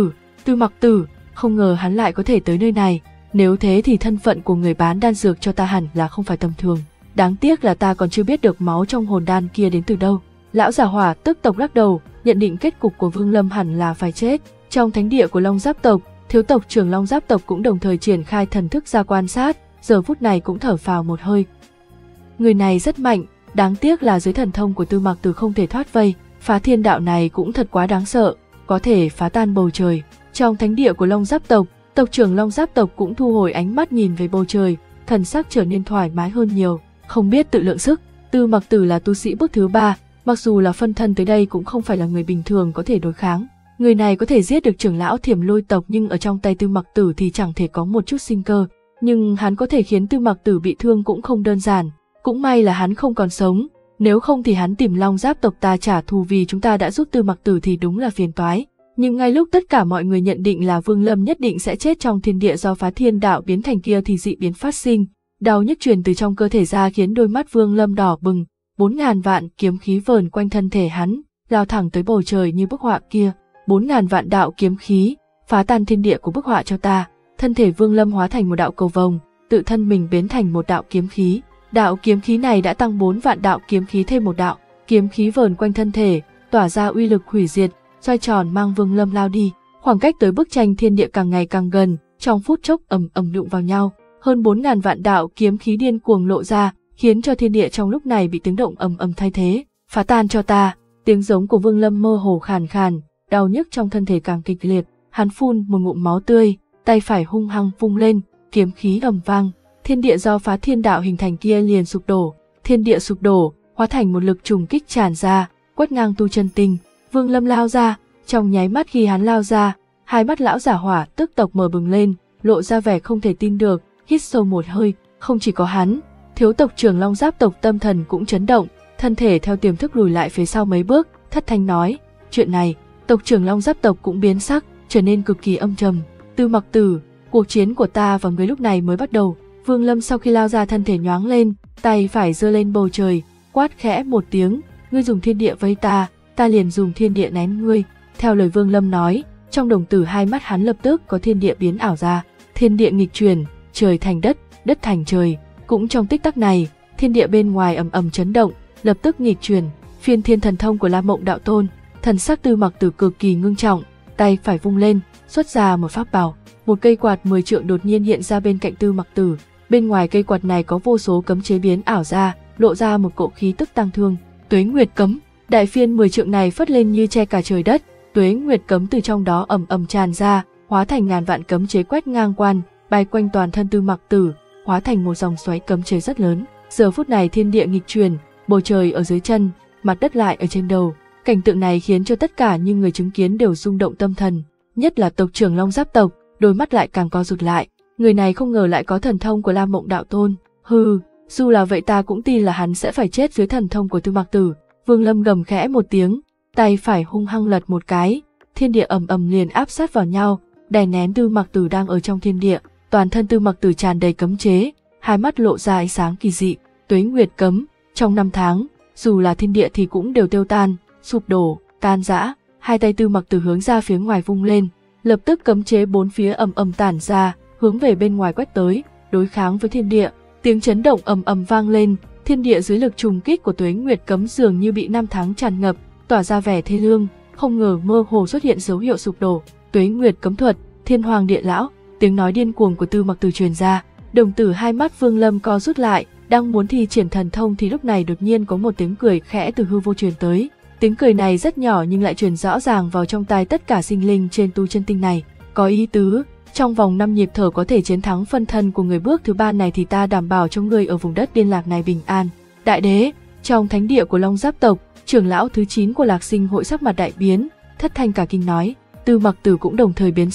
Speaker 1: Mặc Tử, không ngờ hắn lại có thể tới nơi này. Nếu thế thì thân phận của người bán đan dược cho ta hẳn là không phải tầm thường. Đáng tiếc là ta còn chưa biết được máu trong hồn đan kia đến từ đâu. Lão già Hỏa Tước tộc lắc đầu, nhận định kết cục của Vương Lâm hẳn là phải chết. Trong thánh địa của Long Giáp tộc, thiếu tộc trưởng Long Giáp tộc cũng đồng thời triển khai thần thức ra quan sát, giờ phút này cũng thở phào một hơi. Người này rất mạnh, đáng tiếc là dưới thần thông của Tư Mặc Tử không thể thoát vây. Phá thiên đạo này cũng thật quá đáng sợ, có thể phá tan bầu trời. Trong thánh địa của Long Giáp tộc, tộc trưởng Long Giáp tộc cũng thu hồi ánh mắt nhìn về bầu trời, thần sắc trở nên thoải mái hơn nhiều, không biết tự lượng sức. Tư Mặc Tử là tu sĩ bước thứ 3, mặc dù là phân thân tới đây cũng không phải là người bình thường có thể đối kháng. Người này có thể giết được trưởng lão Thiểm Lôi tộc, nhưng ở trong tay Tư Mặc Tử thì chẳng thể có một chút sinh cơ. Nhưng hắn có thể khiến Tư Mặc Tử bị thương cũng không đơn giản. Cũng may là hắn không còn sống, nếu không thì hắn tìm Long Giáp tộc ta trả thù vì chúng ta đã giúp Tư Mặc Tử thì đúng là phiền toái. Nhưng ngay lúc tất cả mọi người nhận định là Vương Lâm nhất định sẽ chết trong thiên địa do phá thiên đạo biến thành kia thì dị biến phát sinh, đau nhức truyền từ trong cơ thể ra khiến đôi mắt Vương Lâm đỏ bừng, 4000 vạn kiếm khí vờn quanh thân thể hắn, lao thẳng tới bầu trời như bức họa kia. 4000 vạn đạo kiếm khí, phá tan thiên địa của bức họa cho ta. Thân thể Vương Lâm hóa thành một đạo cầu vồng, tự thân mình biến thành một đạo kiếm khí. Đạo kiếm khí này đã tăng 4 vạn đạo kiếm khí thêm một đạo, kiếm khí vờn quanh thân thể, tỏa ra uy lực hủy diệt, xoay tròn mang Vương Lâm lao đi. Khoảng cách tới bức tranh thiên địa càng ngày càng gần, trong phút chốc ầm ầm đụng vào nhau, hơn 4000 vạn đạo kiếm khí điên cuồng lộ ra, khiến cho thiên địa trong lúc này bị tiếng động ầm ầm thay thế. Phá tan cho ta! Tiếng giống của Vương Lâm mơ hồ khàn khàn, đau nhức trong thân thể càng kịch liệt, hắn phun một ngụm máu tươi, tay phải hung hăng vung lên, kiếm khí ầm vang. Thiên địa do phá thiên đạo hình thành kia liền sụp đổ, thiên địa sụp đổ, hóa thành một lực trùng kích tràn ra, quét ngang tu chân tinh. Vương Lâm lao ra, trong nháy mắt khi hắn lao ra, hai mắt lão già Hỏa Tước tộc mở bừng lên, lộ ra vẻ không thể tin được, hít sâu một hơi. Không chỉ có hắn, thiếu tộc trưởng Long Giáp tộc tâm thần cũng chấn động, thân thể theo tiềm thức lùi lại phía sau mấy bước, thất thanh nói: chuyện này. Tộc trưởng Long Giáp tộc cũng biến sắc, trở nên cực kỳ âm trầm. Tư Mặc Tử, cuộc chiến của ta và ngươi lúc này mới bắt đầu. Vương Lâm sau khi lao ra thân thể nhoáng lên, tay phải giơ lên bầu trời, quát khẽ một tiếng: ngươi dùng thiên địa vây ta, ta liền dùng thiên địa nén ngươi. Theo lời Vương Lâm nói, trong đồng tử hai mắt hắn lập tức có thiên địa biến ảo ra, thiên địa nghịch chuyển, trời thành đất, đất thành trời. Cũng trong tích tắc này, thiên địa bên ngoài ầm ầm chấn động, lập tức nghịch chuyển. Phiên thiên thần thông của La Mộng đạo tôn, thần sắc Tư Mặc Tử cực kỳ ngưng trọng, tay phải vung lên, xuất ra một pháp bảo. Một cây quạt 10 trượng đột nhiên hiện ra bên cạnh Tư Mặc Tử. Bên ngoài cây quạt này có vô số cấm chế biến ảo ra, lộ ra một cỗ khí tức tăng thương. Tuế Nguyệt cấm, đại phiên 10 trượng này phất lên như che cả trời đất, Tuế Nguyệt cấm từ trong đó ầm ầm tràn ra, hóa thành ngàn vạn cấm chế quét ngang quan, bay quanh toàn thân Tư Mặc Tử, hóa thành một dòng xoáy cấm chế rất lớn. Giờ phút này thiên địa nghịch chuyển, bầu trời ở dưới chân, mặt đất lại ở trên đầu. Cảnh tượng này khiến cho tất cả những người chứng kiến đều rung động tâm thần, nhất là tộc trưởng Long Giáp tộc, đôi mắt lại càng co rụt lại. Người này không ngờ lại có thần thông của La Mộng đạo tôn. Hừ, dù là vậy ta cũng tin là hắn sẽ phải chết dưới thần thông của Tư Mặc Tử. Vương Lâm gầm khẽ một tiếng, tay phải hung hăng lật một cái, thiên địa ầm ầm liền áp sát vào nhau, đè nén Tư Mặc Tử đang ở trong thiên địa. Toàn thân Tư Mặc Tử tràn đầy cấm chế, hai mắt lộ ra ánh sáng kỳ dị. Tuế Nguyệt cấm, trong 5 tháng, dù là thiên địa thì cũng đều tiêu tan, sụp đổ, tan rã. Hai tay Tư Mặc Tử hướng ra phía ngoài vung lên, lập tức cấm chế bốn phía ầm ầm tản ra, hướng về bên ngoài quét tới, đối kháng với thiên địa. Tiếng chấn động ầm ầm vang lên, thiên địa dưới lực trùng kích của Tuế Nguyệt cấm dường như bị 5 tháng tràn ngập, tỏa ra vẻ thê lương, không ngờ mơ hồ xuất hiện dấu hiệu sụp đổ. Tuế Nguyệt cấm thuật, Thiên Hoàng Địa Lão, tiếng nói điên cuồng của Tư Mặc Tử truyền ra. Đồng tử hai mắt Vương Lâm co rút lại, đang muốn thi triển thần thông thì lúc này đột nhiên có một tiếng cười khẽ từ hư vô truyền tới. Tiếng cười này rất nhỏ nhưng lại truyền rõ ràng vào trong tai tất cả sinh linh trên tu chân tinh này. Có ý tứ, trong vòng 5 nhịp thở có thể chiến thắng phân thân của người bước thứ 3 này thì ta đảm bảo cho ngươi ở vùng đất điên lạc này bình an. Đại đế, trong thánh địa của Long Giáp tộc, trưởng lão thứ 9 của Lạc Sinh hội sắc mặt đại biến, thất thanh cả kinh nói. Tư Mặc Tử cũng đồng thời biến sắc,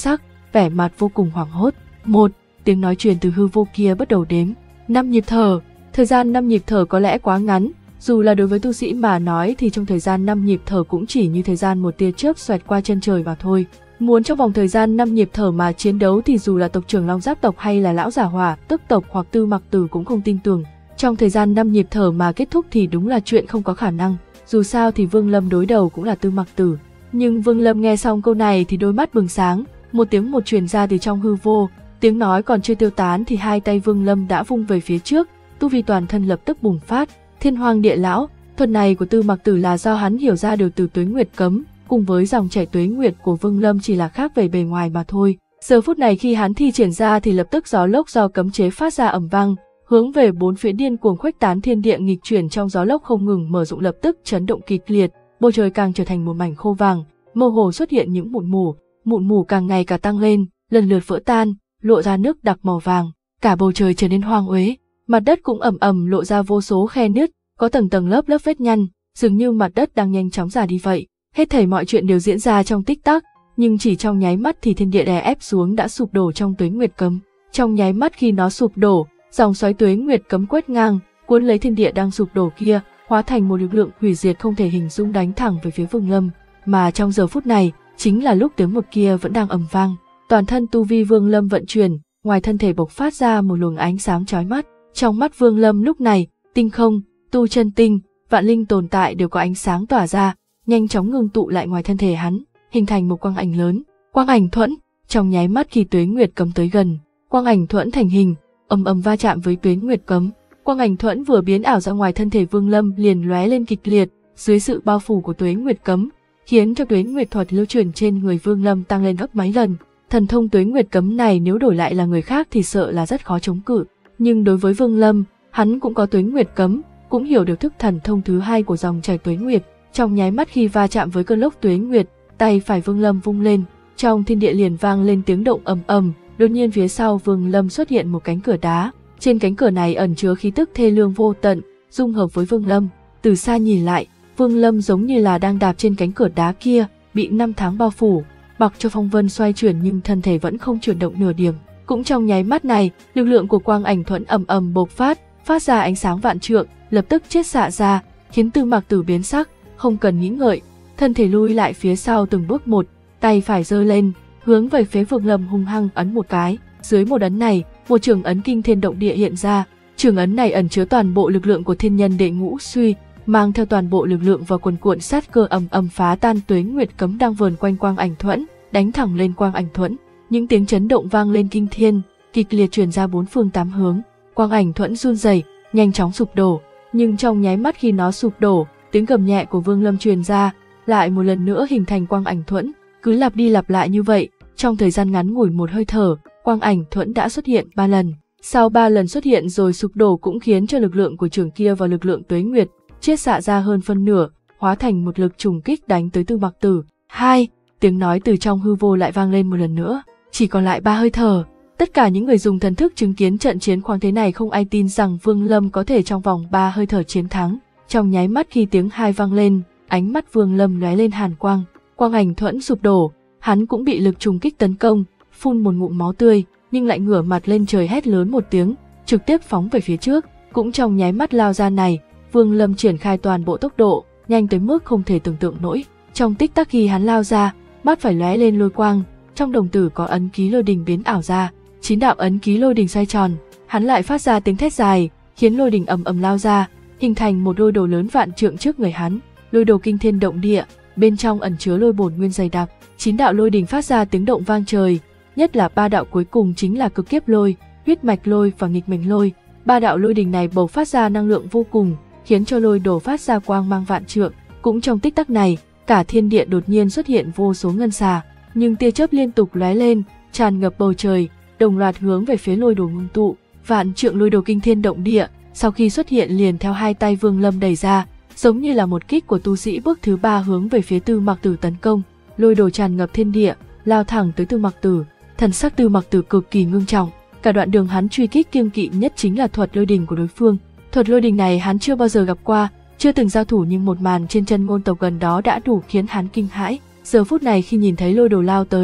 Speaker 1: vẻ mặt vô cùng hoảng hốt. Một tiếng nói truyền từ hư vô kia bắt đầu đếm 5 nhịp thở. Thời gian 5 nhịp thở có lẽ quá ngắn, dù là đối với tu sĩ mà nói thì trong thời gian 5 nhịp thở cũng chỉ như thời gian một tia chớp xoẹt qua chân trời mà thôi. Muốn trong vòng thời gian 5 nhịp thở mà chiến đấu thì dù là tộc trưởng Long Giáp tộc hay là lão giả Hỏa Tức tộc hoặc Tư Mặc Tử cũng không tin tưởng. Trong thời gian 5 nhịp thở mà kết thúc thì đúng là chuyện không có khả năng, dù sao thì Vương Lâm đối đầu cũng là Tư Mặc Tử. Nhưng Vương Lâm nghe xong câu này thì đôi mắt bừng sáng, một tiếng một truyền ra từ trong hư vô, tiếng nói còn chưa tiêu tán thì hai tay Vương Lâm đã vung về phía trước, tu vi toàn thân lập tức bùng phát. Thiên Hoang Địa Lão, thuật này của Tư Mặc Tử là do hắn hiểu ra được từ Tuế Nguyệt Cấm, cùng với dòng chảy Tuế Nguyệt của Vương Lâm chỉ là khác về bề ngoài mà thôi. Giờ phút này khi hắn thi triển ra thì lập tức gió lốc do cấm chế phát ra ầm vang, hướng về bốn phía điên cuồng khuếch tán, thiên địa nghịch chuyển trong gió lốc không ngừng mở rộng, lập tức chấn động kịch liệt, bầu trời càng trở thành một mảnh khô vàng, mơ hồ xuất hiện những mụn mù càng ngày càng tăng lên, lần lượt vỡ tan, lộ ra nước đặc màu vàng, cả bầu trời trở nên hoang uế, mặt đất cũng ầm ầm lộ ra vô số khe nứt, có tầng tầng lớp lớp vết nhăn, dường như mặt đất đang nhanh chóng già đi vậy. Hết thảy mọi chuyện đều diễn ra trong tích tắc, nhưng chỉ trong nháy mắt thì thiên địa đè ép xuống đã sụp đổ trong Tuế Nguyệt Cấm. Trong nháy mắt khi nó sụp đổ, dòng xoáy Tuế Nguyệt Cấm quét ngang, cuốn lấy thiên địa đang sụp đổ kia, hóa thành một lực lượng hủy diệt không thể hình dung đánh thẳng về phía Vương Lâm. Mà trong giờ phút này, chính là lúc tiếng một kia vẫn đang ầm vang. Toàn thân tu vi Vương Lâm vận chuyển, ngoài thân thể bộc phát ra một luồng ánh sáng chói mắt. Trong mắt Vương Lâm lúc này, tinh không, tu chân tinh, vạn linh tồn tại đều có ánh sáng tỏa ra, nhanh chóng ngưng tụ lại ngoài thân thể hắn, hình thành một quang ảnh lớn. Quang ảnh thuẫn, trong nháy mắt khi Tuế Nguyệt Cấm tới gần, quang ảnh thuẫn thành hình, ầm ầm va chạm với Tuế Nguyệt Cấm. Quang ảnh thuẫn vừa biến ảo ra ngoài thân thể Vương Lâm liền lóe lên kịch liệt, dưới sự bao phủ của Tuế Nguyệt Cấm, khiến cho Tuế Nguyệt thuật lưu truyền trên người Vương Lâm tăng lên gấp mấy lần. Thần thông Tuế Nguyệt Cấm này nếu đổi lại là người khác thì sợ là rất khó chống cự, nhưng đối với Vương Lâm, hắn cũng có Tuế Nguyệt Cấm, cũng hiểu được thức thần thông thứ hai của dòng chảy Tuế Nguyệt. Trong nháy mắt khi va chạm với cơn lốc Tuế Nguyệt, tay phải Vương Lâm vung lên, trong thiên địa liền vang lên tiếng động ầm ầm. Đột nhiên phía sau Vương Lâm xuất hiện một cánh cửa đá, trên cánh cửa này ẩn chứa khí tức thê lương vô tận, dung hợp với Vương Lâm. Từ xa nhìn lại, Vương Lâm giống như là đang đạp trên cánh cửa đá kia, bị năm tháng bao phủ, mặc cho phong vân xoay chuyển nhưng thân thể vẫn không chuyển động nửa điểm. Cũng trong nháy mắt này, lực lượng của quang ảnh thuẫn ầm ầm bộc phát ra ánh sáng vạn trượng, lập tức chiết xạ ra, khiến Tư Mặc Tử biến sắc, không cần nghĩ ngợi, thân thể lui lại phía sau từng bước một, tay phải giơ lên, hướng về phía Vương Lâm hung hăng ấn một cái. Dưới một ấn này, một trường ấn kinh thiên động địa hiện ra. Trường ấn này ẩn chứa toàn bộ lực lượng của thiên nhân đệ ngũ suy, mang theo toàn bộ lực lượng và cuồn cuộn sát cơ ầm ầm phá tan Tuế Nguyệt Cấm đang vờn quanh quang ảnh thuẫn, đánh thẳng lên quang ảnh thuẫn. Những tiếng chấn động vang lên kinh thiên, kịch liệt truyền ra bốn phương tám hướng. Quang ảnh thuẫn run rẩy, nhanh chóng sụp đổ, nhưng trong nháy mắt khi nó sụp đổ, tiếng gầm nhẹ của Vương Lâm truyền ra, lại một lần nữa hình thành quang ảnh thuẫn. Cứ lặp đi lặp lại như vậy, trong thời gian ngắn ngủi một hơi thở, quang ảnh thuẫn đã xuất hiện 3 lần. Sau 3 lần xuất hiện rồi sụp đổ cũng khiến cho lực lượng của trường kia và lực lượng Tuế Nguyệt chiết xạ ra hơn phân nửa, hóa thành một lực trùng kích đánh tới Tư Mặc Tử. 2. Tiếng nói từ trong hư vô lại vang lên một lần nữa. Chỉ còn lại 3 hơi thở. Tất cả những người dùng thần thức chứng kiến trận chiến khoáng thế này không ai tin rằng Vương Lâm có thể trong vòng 3 hơi thở chiến thắng. Trong nháy mắt khi tiếng 2 vang lên, ánh mắt Vương Lâm lóe lên hàn quang. Quang ảnh thuẫn sụp đổ, hắn cũng bị lực trùng kích tấn công, phun một ngụm máu tươi, nhưng lại ngửa mặt lên trời hét lớn một tiếng, trực tiếp phóng về phía trước. Cũng trong nháy mắt lao ra này, Vương Lâm triển khai toàn bộ tốc độ, nhanh tới mức không thể tưởng tượng nổi. Trong tích tắc khi hắn lao ra, mắt phải lóe lên lôi quang, trong đồng tử có ấn ký lôi đình biến ảo ra, 9 đạo ấn ký lôi đình xoay tròn, hắn lại phát ra tiếng thét dài, khiến lôi đình ầm ầm lao ra, hình thành một lôi đồ lớn vạn trượng trước người hắn. Lôi đồ kinh thiên động địa, bên trong ẩn chứa lôi bổn nguyên dày đặc. 9 đạo lôi đình phát ra tiếng động vang trời, nhất là 3 đạo cuối cùng chính là cực kiếp lôi, huyết mạch lôi và nghịch mệnh lôi. 3 đạo lôi đình này bộc phát ra năng lượng vô cùng, khiến cho lôi đồ phát ra quang mang vạn trượng. Cũng trong tích tắc này, cả thiên địa đột nhiên xuất hiện vô số ngân xà, nhưng tia chớp liên tục lóe lên, tràn ngập bầu trời, đồng loạt hướng về phía lôi đồ ngưng tụ. Vạn trượng lôi đồ kinh thiên động địa, sau khi xuất hiện liền theo hai tay Vương Lâm đẩy ra, giống như là một kích của tu sĩ bước thứ 3 hướng về phía Tư Mặc Tử tấn công. Lôi đồ tràn ngập thiên địa, lao thẳng tới Tư Mặc Tử. Thần sắc Tư Mặc Tử cực kỳ ngưng trọng, cả đoạn đường hắn truy kích kiêng kỵ nhất chính là thuật lôi đình của đối phương. Thuật lôi đình này hắn chưa bao giờ gặp qua, chưa từng giao thủ, nhưng một màn trên chân ngôn tộc gần đó đã đủ khiến hắn kinh hãi. Giờ phút này khi nhìn thấy lôi đồ lao tới,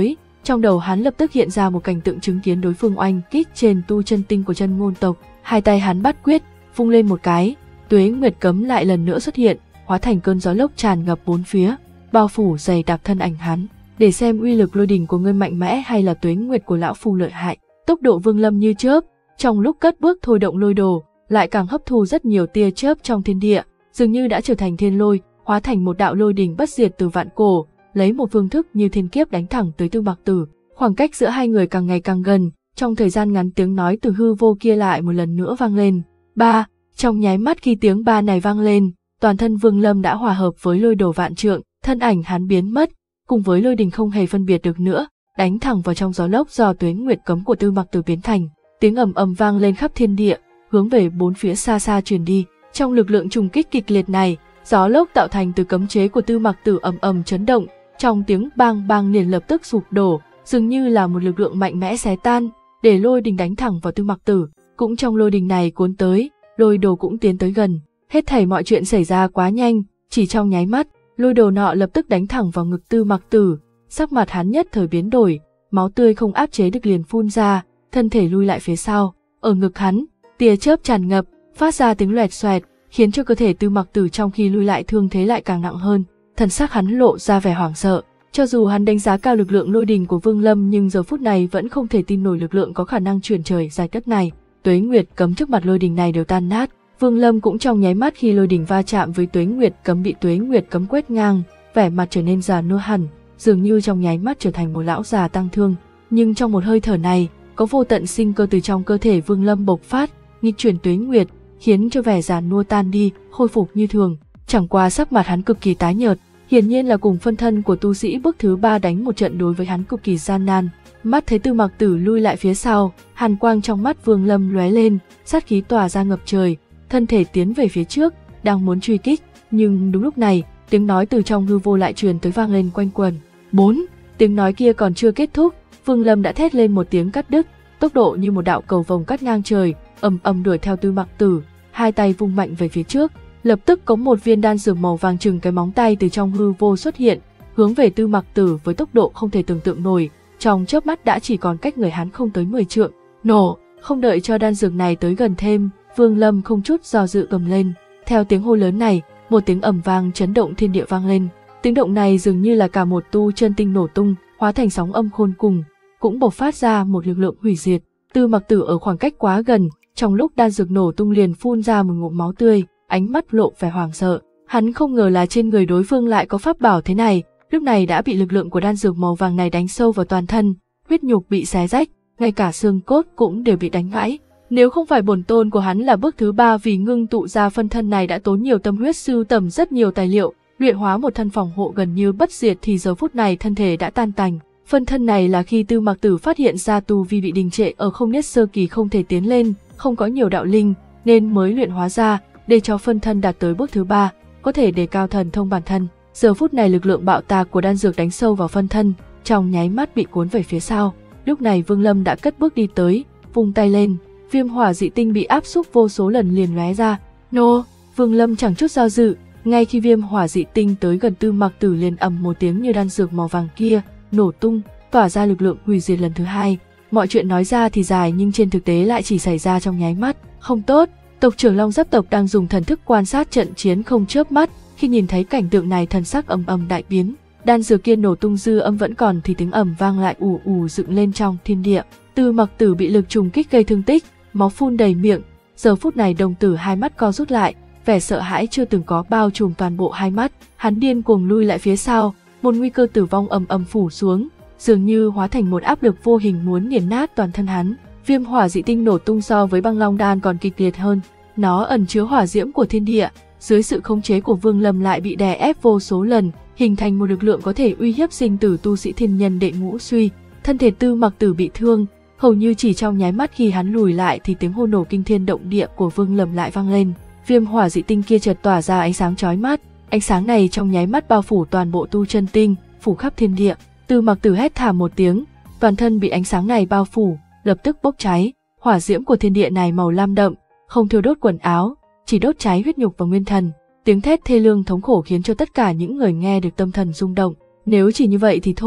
Speaker 1: Trong đầu hắn lập tức hiện ra một cảnh tượng chứng kiến đối phương oanh kích trên tu chân tinh của chân ngôn tộc. Hai tay hắn bắt quyết, vung lên một cái, Tuế Nguyệt cấm lại lần nữa xuất hiện, hóa thành cơn gió lốc tràn ngập bốn phía, bao phủ dày đặc thân ảnh hắn. Để xem uy lực lôi đình của ngươi mạnh mẽ hay là Tuế Nguyệt của lão phu lợi hại. Tốc độ Vương Lâm như chớp, trong lúc cất bước thôi động lôi đồ, lại càng hấp thu rất nhiều tia chớp trong thiên địa, dường như đã trở thành thiên lôi, hóa thành một đạo lôi đình bất diệt từ vạn cổ, lấy một phương thức như thiên kiếp đánh thẳng tới Tư Mặc Tử. Khoảng cách giữa hai người càng ngày càng gần, trong thời gian ngắn tiếng nói từ hư vô kia lại một lần nữa vang lên. Ba, trong nháy mắt khi tiếng ba này vang lên, toàn thân Vương Lâm đã hòa hợp với lôi đồ vạn trượng, thân ảnh hắn biến mất, cùng với lôi đình không hề phân biệt được nữa, đánh thẳng vào trong gió lốc do Tuế Nguyệt cấm của Tư Mặc Tử biến thành. Tiếng ầm ầm vang lên khắp thiên địa, hướng về bốn phía xa xa truyền đi. Trong lực lượng trùng kích kịch liệt này, gió lốc tạo thành từ cấm chế của Tư Mặc Tử ầm ầm chấn động, trong tiếng bang bang liền lập tức sụp đổ, dường như là một lực lượng mạnh mẽ xé tan, để lôi đình đánh thẳng vào Tư Mặc Tử. Cũng trong lôi đình này cuốn tới, lôi đồ cũng tiến tới gần. Hết thảy mọi chuyện xảy ra quá nhanh, chỉ trong nháy mắt, lôi đồ nọ lập tức đánh thẳng vào ngực Tư Mặc Tử, sắc mặt hắn nhất thời biến đổi, máu tươi không áp chế được liền phun ra, thân thể lui lại phía sau. Ở ngực hắn, tia chớp tràn ngập, phát ra tiếng loẹt xoẹt, khiến cho cơ thể Tư Mặc Tử trong khi lui lại thương thế lại càng nặng hơn. Thần sắc hắn lộ ra vẻ hoảng sợ, cho dù hắn đánh giá cao lực lượng lôi đình của Vương Lâm nhưng giờ phút này vẫn không thể tin nổi lực lượng có khả năng chuyển trời giải đất này. Tuế Nguyệt cấm trước mặt lôi đình này đều tan nát, Vương Lâm cũng trong nháy mắt khi lôi đình va chạm với Tuế Nguyệt cấm bị Tuế Nguyệt cấm quét ngang, vẻ mặt trở nên già nua hẳn, dường như trong nháy mắt trở thành một lão già tang thương. Nhưng trong một hơi thở này, có vô tận sinh cơ từ trong cơ thể Vương Lâm bộc phát, nghịch chuyển Tuế Nguyệt, khiến cho vẻ già nua tan đi, khôi phục như thường. Chẳng qua sắc mặt hắn cực kỳ tái nhợt, hiển nhiên là cùng phân thân của tu sĩ bước thứ 3 đánh một trận đối với hắn cực kỳ gian nan. Mắt thấy Tư Mặc Tử lui lại phía sau, hàn quang trong mắt Vương Lâm lóe lên, sát khí tỏa ra ngập trời, thân thể tiến về phía trước, đang muốn truy kích, nhưng đúng lúc này, tiếng nói từ trong hư vô lại truyền tới vang lên quanh quẩn. 4, tiếng nói kia còn chưa kết thúc, Vương Lâm đã thét lên một tiếng cắt đứt, tốc độ như một đạo cầu vồng cắt ngang trời, ầm ầm đuổi theo Tư Mặc Tử, hai tay vung mạnh về phía trước, lập tức có một viên đan dược màu vàng chừng cái móng tay từ trong hư vô xuất hiện, hướng về Tư Mặc Tử với tốc độ không thể tưởng tượng nổi, trong chớp mắt đã chỉ còn cách người hắn không tới 10 trượng. Nổ, không đợi cho đan dược này tới gần thêm, Vương Lâm không chút do dự cầm lên. Theo tiếng hô lớn này, một tiếng ầm vang chấn động thiên địa vang lên. Tiếng động này dường như là cả một tu chân tinh nổ tung, hóa thành sóng âm khôn cùng, cũng bộc phát ra một lực lượng hủy diệt. Tư Mặc Tử ở khoảng cách quá gần, trong lúc đan dược nổ tung liền phun ra một ngụm máu tươi, ánh mắt lộ vẻ hoảng sợ. Hắn không ngờ là trên người đối phương lại có pháp bảo thế này, lúc này đã bị lực lượng của đan dược màu vàng này đánh sâu vào toàn thân, huyết nhục bị xé rách, ngay cả xương cốt cũng đều bị đánh gãy. Nếu không phải bổn tôn của hắn là bước thứ 3 vì ngưng tụ ra phân thân này đã tốn nhiều tâm huyết sưu tầm rất nhiều tài liệu, luyện hóa một thân phòng hộ gần như bất diệt thì giờ phút này thân thể đã tan tành. Phân thân này là khi Tư Mặc Tử phát hiện ra tu vi bị đình trệ ở không niết sơ kỳ không thể tiến lên, không có nhiều đạo linh, nên mới luyện hóa ra, để cho phân thân đạt tới bước thứ 3, có thể đề cao thần thông bản thân. Giờ phút này lực lượng bạo tạc của đan dược đánh sâu vào phân thân, trong nháy mắt bị cuốn về phía sau. Lúc này Vương Lâm đã cất bước đi tới, vung tay lên, viêm hỏa dị tinh bị áp xúc vô số lần liền lóe ra. Nô, Vương Lâm chẳng chút do dự, ngay khi viêm hỏa dị tinh tới gần Tư Mặc Tử liền ầm một tiếng như đan dược màu vàng kia nổ tung, tỏa ra lực lượng hủy diệt lần thứ 2. Mọi chuyện nói ra thì dài nhưng trên thực tế lại chỉ xảy ra trong nháy mắt. Không tốt, tộc trưởng Long Giáp tộc đang dùng thần thức quan sát trận chiến không chớp mắt, khi nhìn thấy cảnh tượng này thần sắc ầm ầm đại biến. Đan dược kia nổ tung dư âm vẫn còn thì tiếng ầm vang lại ù ù dựng lên trong thiên địa. Tư Mặc Tử bị lực trùng kích gây thương tích, máu phun đầy miệng. Giờ phút này đồng tử hai mắt co rút lại, vẻ sợ hãi chưa từng có bao trùm toàn bộ hai mắt. Hắn điên cuồng lui lại phía sau, một nguy cơ tử vong ầm ầm phủ xuống, dường như hóa thành một áp lực vô hình muốn nghiền nát toàn thân hắn. Viêm hỏa dị tinh nổ tung so với băng long đan còn kịch liệt hơn, nó ẩn chứa hỏa diễm của thiên địa, dưới sự khống chế của Vương Lâm lại bị đè ép vô số lần, hình thành một lực lượng có thể uy hiếp sinh tử tu sĩ thiên nhân đệ ngũ suy. Thân thể Tư Mặc Tử bị thương, hầu như chỉ trong nháy mắt khi hắn lùi lại thì tiếng hô nổ kinh thiên động địa của Vương Lâm lại vang lên. Viêm hỏa dị tinh kia chợt tỏa ra ánh sáng chói mắt, ánh sáng này trong nháy mắt bao phủ toàn bộ tu chân tinh, phủ khắp thiên địa. Tư Mặc Tử hét thảm một tiếng, toàn thân bị ánh sáng này bao phủ, lập tức bốc cháy. Hỏa diễm của thiên địa này màu lam đậm, không thiêu đốt quần áo, chỉ đốt cháy huyết nhục và nguyên thần. Tiếng thét thê lương thống khổ khiến cho tất cả những người nghe được tâm thần rung động. Nếu chỉ như vậy thì thôi,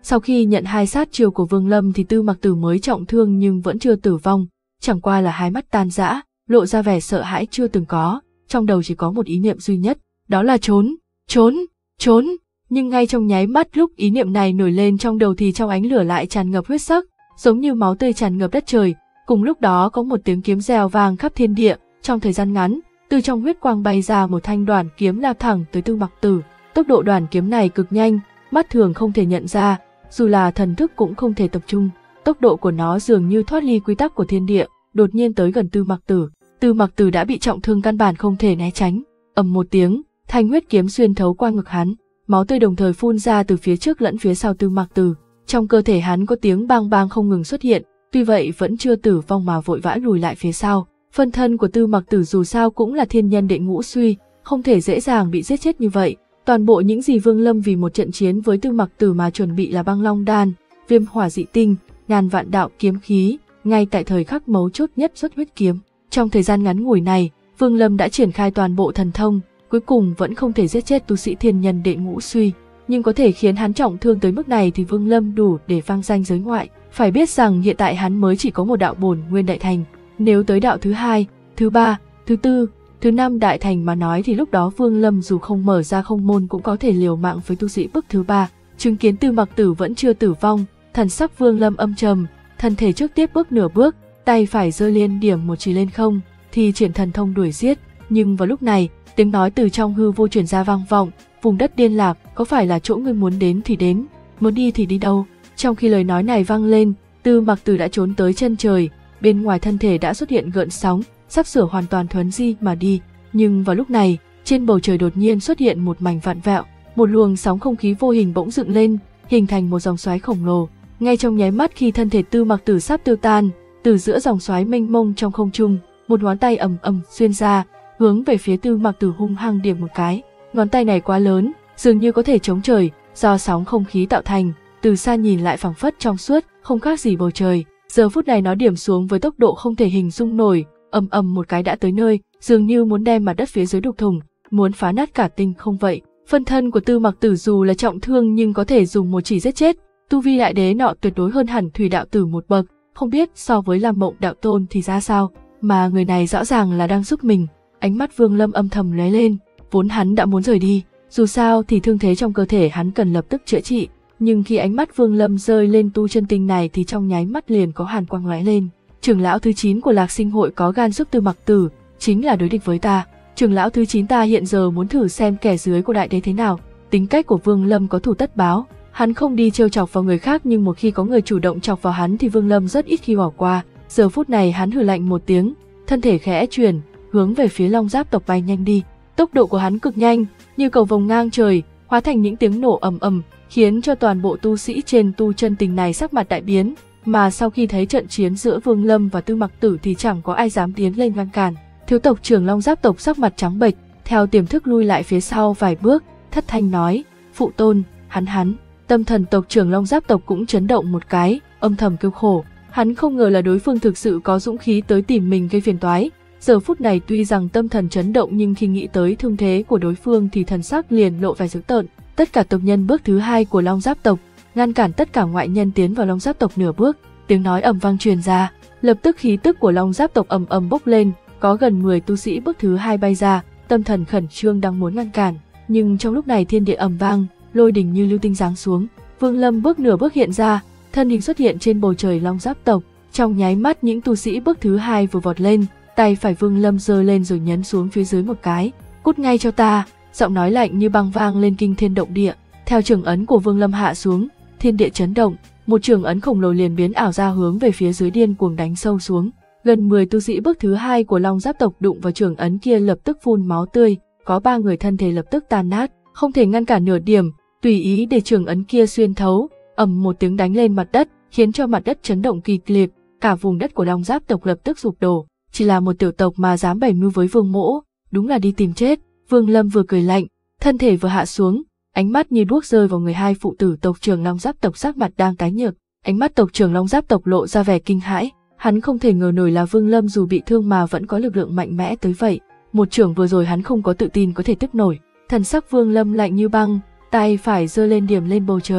Speaker 1: Sau khi nhận hai sát chiêu của Vương Lâm thì Tư Mặc Tử mới trọng thương nhưng vẫn chưa tử vong, chẳng qua là hai mắt tan rã, lộ ra vẻ sợ hãi chưa từng có, trong đầu chỉ có một ý niệm duy nhất, đó là trốn, trốn, trốn. Nhưng ngay trong nháy mắt lúc ý niệm này nổi lên trong đầu thì trong ánh lửa lại tràn ngập huyết sắc, giống như máu tươi tràn ngập đất trời. Cùng lúc đó có một tiếng kiếm reo vang khắp thiên địa, trong thời gian ngắn, từ trong huyết quang bay ra một thanh đoản kiếm lao thẳng tới Tư Mặc Tử. Tốc độ đoản kiếm này cực nhanh, mắt thường không thể nhận ra, dù là thần thức cũng không thể tập trung. Tốc độ của nó dường như thoát ly quy tắc của thiên địa, đột nhiên tới gần Tư Mặc Tử. Tư Mặc Tử đã bị trọng thương căn bản không thể né tránh. Ầm một tiếng, thanh huyết kiếm xuyên thấu qua ngực hắn, máu tươi đồng thời phun ra từ phía trước lẫn phía sau Tư Mặc Tử. Trong cơ thể hắn có tiếng bang bang không ngừng xuất hiện, tuy vậy vẫn chưa tử vong mà vội vã lùi lại phía sau. Phân thân của Tư Mặc Tử dù sao cũng là thiên nhân đệ ngũ suy, không thể dễ dàng bị giết chết như vậy. Toàn bộ những gì Vương Lâm vì một trận chiến với Tư Mặc Tử mà chuẩn bị là băng long đan, viêm hỏa dị tinh, ngàn vạn đạo kiếm khí, ngay tại thời khắc mấu chốt nhất xuất huyết kiếm. Trong thời gian ngắn ngủi này, Vương Lâm đã triển khai toàn bộ thần thông, cuối cùng vẫn không thể giết chết tu sĩ thiên nhân đệ ngũ suy, nhưng có thể khiến hắn trọng thương tới mức này thì Vương Lâm đủ để vang danh giới ngoại. Phải biết rằng hiện tại hắn mới chỉ có một đạo bổn nguyên đại thành, nếu tới đạo thứ hai, thứ ba, thứ tư, thứ năm đại thành mà nói thì lúc đó Vương Lâm dù không mở ra không môn cũng có thể liều mạng với tu sĩ bước thứ ba. Chứng kiến Tư Mặc Tử vẫn chưa tử vong, thần sắc Vương Lâm âm trầm, thân thể trước tiếp bước nửa bước, tay phải giơ liên điểm một chỉ lên không, thì triển thần thông đuổi giết. Nhưng vào lúc này, tiếng nói từ trong hư vô truyền ra vang vọng, vùng đất điên lạc, có phải là chỗ ngươi muốn đến thì đến, muốn đi thì đi đâu? Trong khi lời nói này vang lên, Tư Mặc Tử đã trốn tới chân trời, bên ngoài thân thể đã xuất hiện gợn sóng, sắp sửa hoàn toàn thuấn di mà đi. Nhưng vào lúc này, trên bầu trời đột nhiên xuất hiện một mảnh vạn vẹo, một luồng sóng không khí vô hình bỗng dựng lên, hình thành một dòng xoáy khổng lồ. Ngay trong nháy mắt khi thân thể Tư Mặc Tử sắp tiêu tan, từ giữa dòng xoáy mênh mông trong không trung, một ngón tay ầm ầm xuyên ra, hướng về phía Tư Mặc Tử hung hăng điểm một cái. Ngón tay này quá lớn, dường như có thể chống trời, do sóng không khí tạo thành, từ xa nhìn lại phẳng phất trong suốt, không khác gì bầu trời. Giờ phút này nó điểm xuống với tốc độ không thể hình dung nổi, ầm ầm một cái đã tới nơi, dường như muốn đem mặt đất phía dưới đục thủng, muốn phá nát cả tinh không vậy. Phân thân của Tư Mặc Tử dù là trọng thương nhưng có thể dùng một chỉ giết chết, tu vi đại đế nọ tuyệt đối hơn hẳn Thủy đạo tử một bậc, không biết so với Lam Mộng đạo tôn thì ra sao, mà người này rõ ràng là đang giúp mình. Ánh mắt Vương Lâm âm thầm lóe lên, vốn hắn đã muốn rời đi, dù sao thì thương thế trong cơ thể hắn cần lập tức chữa trị, nhưng khi ánh mắt Vương Lâm rơi lên tu chân tinh này thì trong nháy mắt liền có hàn quang lóe lên. Trưởng lão thứ 9 của Lạc Sinh hội có gan giúp Tư Mặc Tử, chính là đối địch với ta. Trưởng lão thứ 9 ta hiện giờ muốn thử xem kẻ dưới của đại đế thế nào. Tính cách của Vương Lâm có thù tất báo, hắn không đi trêu chọc vào người khác nhưng một khi có người chủ động chọc vào hắn thì Vương Lâm rất ít khi bỏ qua. Giờ phút này hắn hừ lạnh một tiếng, thân thể khẽ chuyển, hướng về phía Long Giáp tộc bay nhanh đi. Tốc độ của hắn cực nhanh, như cầu vồng ngang trời, hóa thành những tiếng nổ ầm ầm, khiến cho toàn bộ tu sĩ trên tu chân tình này sắc mặt đại biến, mà sau khi thấy trận chiến giữa Vương Lâm và Tư Mặc Tử thì chẳng có ai dám tiến lên ngăn cản. Thiếu tộc trưởng Long Giáp tộc sắc mặt trắng bệch, theo tiềm thức lui lại phía sau vài bước, thất thanh nói: "Phụ tôn, hắn." Tâm thần tộc trưởng Long Giáp tộc cũng chấn động một cái, âm thầm kêu khổ, hắn không ngờ là đối phương thực sự có dũng khí tới tìm mình gây phiền toái. Giờ phút này tuy rằng tâm thần chấn động nhưng khi nghĩ tới thương thế của đối phương thì thần sắc liền lộ vẻ dữ tợn. Tất cả tộc nhân bước thứ hai của Long Giáp tộc ngăn cản tất cả ngoại nhân tiến vào Long Giáp tộc nửa bước, tiếng nói ầm vang truyền ra, lập tức khí tức của Long Giáp tộc ầm ầm bốc lên, có gần 10 tu sĩ bước thứ hai bay ra, tâm thần khẩn trương đang muốn ngăn cản, nhưng trong lúc này thiên địa ầm vang, lôi đình như lưu tinh giáng xuống, Vương Lâm bước nửa bước hiện ra, thân hình xuất hiện trên bầu trời Long Giáp tộc, trong nháy mắt những tu sĩ bước thứ hai vừa vọt lên, tay phải Vương Lâm giơ lên rồi nhấn xuống phía dưới một cái, cút ngay cho ta, giọng nói lạnh như băng vang lên kinh thiên động địa. Theo trường ấn của Vương Lâm hạ xuống, thiên địa chấn động, một trường ấn khổng lồ liền biến ảo ra hướng về phía dưới điên cuồng đánh sâu xuống. Gần 10 tu sĩ bước thứ hai của Long Giáp tộc đụng vào trường ấn kia lập tức phun máu tươi, có 3 người thân thể lập tức tan nát, không thể ngăn cản nửa điểm, tùy ý để trường ấn kia xuyên thấu, ầm một tiếng đánh lên mặt đất, khiến cho mặt đất chấn động kịch liệt, cả vùng đất của Long Giáp tộc lập tức sụp đổ. Chỉ là một tiểu tộc mà dám bày mưu với Vương Mỗ, đúng là đi tìm chết. Vương Lâm vừa cười lạnh, thân thể vừa hạ xuống, ánh mắt như đuốc rơi vào người hai phụ tử tộc trưởng Long Giáp tộc sắc mặt đang tái nhợt. Ánh mắt tộc trưởng Long Giáp tộc lộ ra vẻ kinh hãi, hắn không thể ngờ nổi là Vương Lâm dù bị thương mà vẫn có lực lượng mạnh mẽ tới vậy. Một trưởng vừa rồi hắn không có tự tin có thể tiếp nổi. Thần sắc Vương Lâm lạnh như băng, tay phải giơ lên điểm lên bầu trời,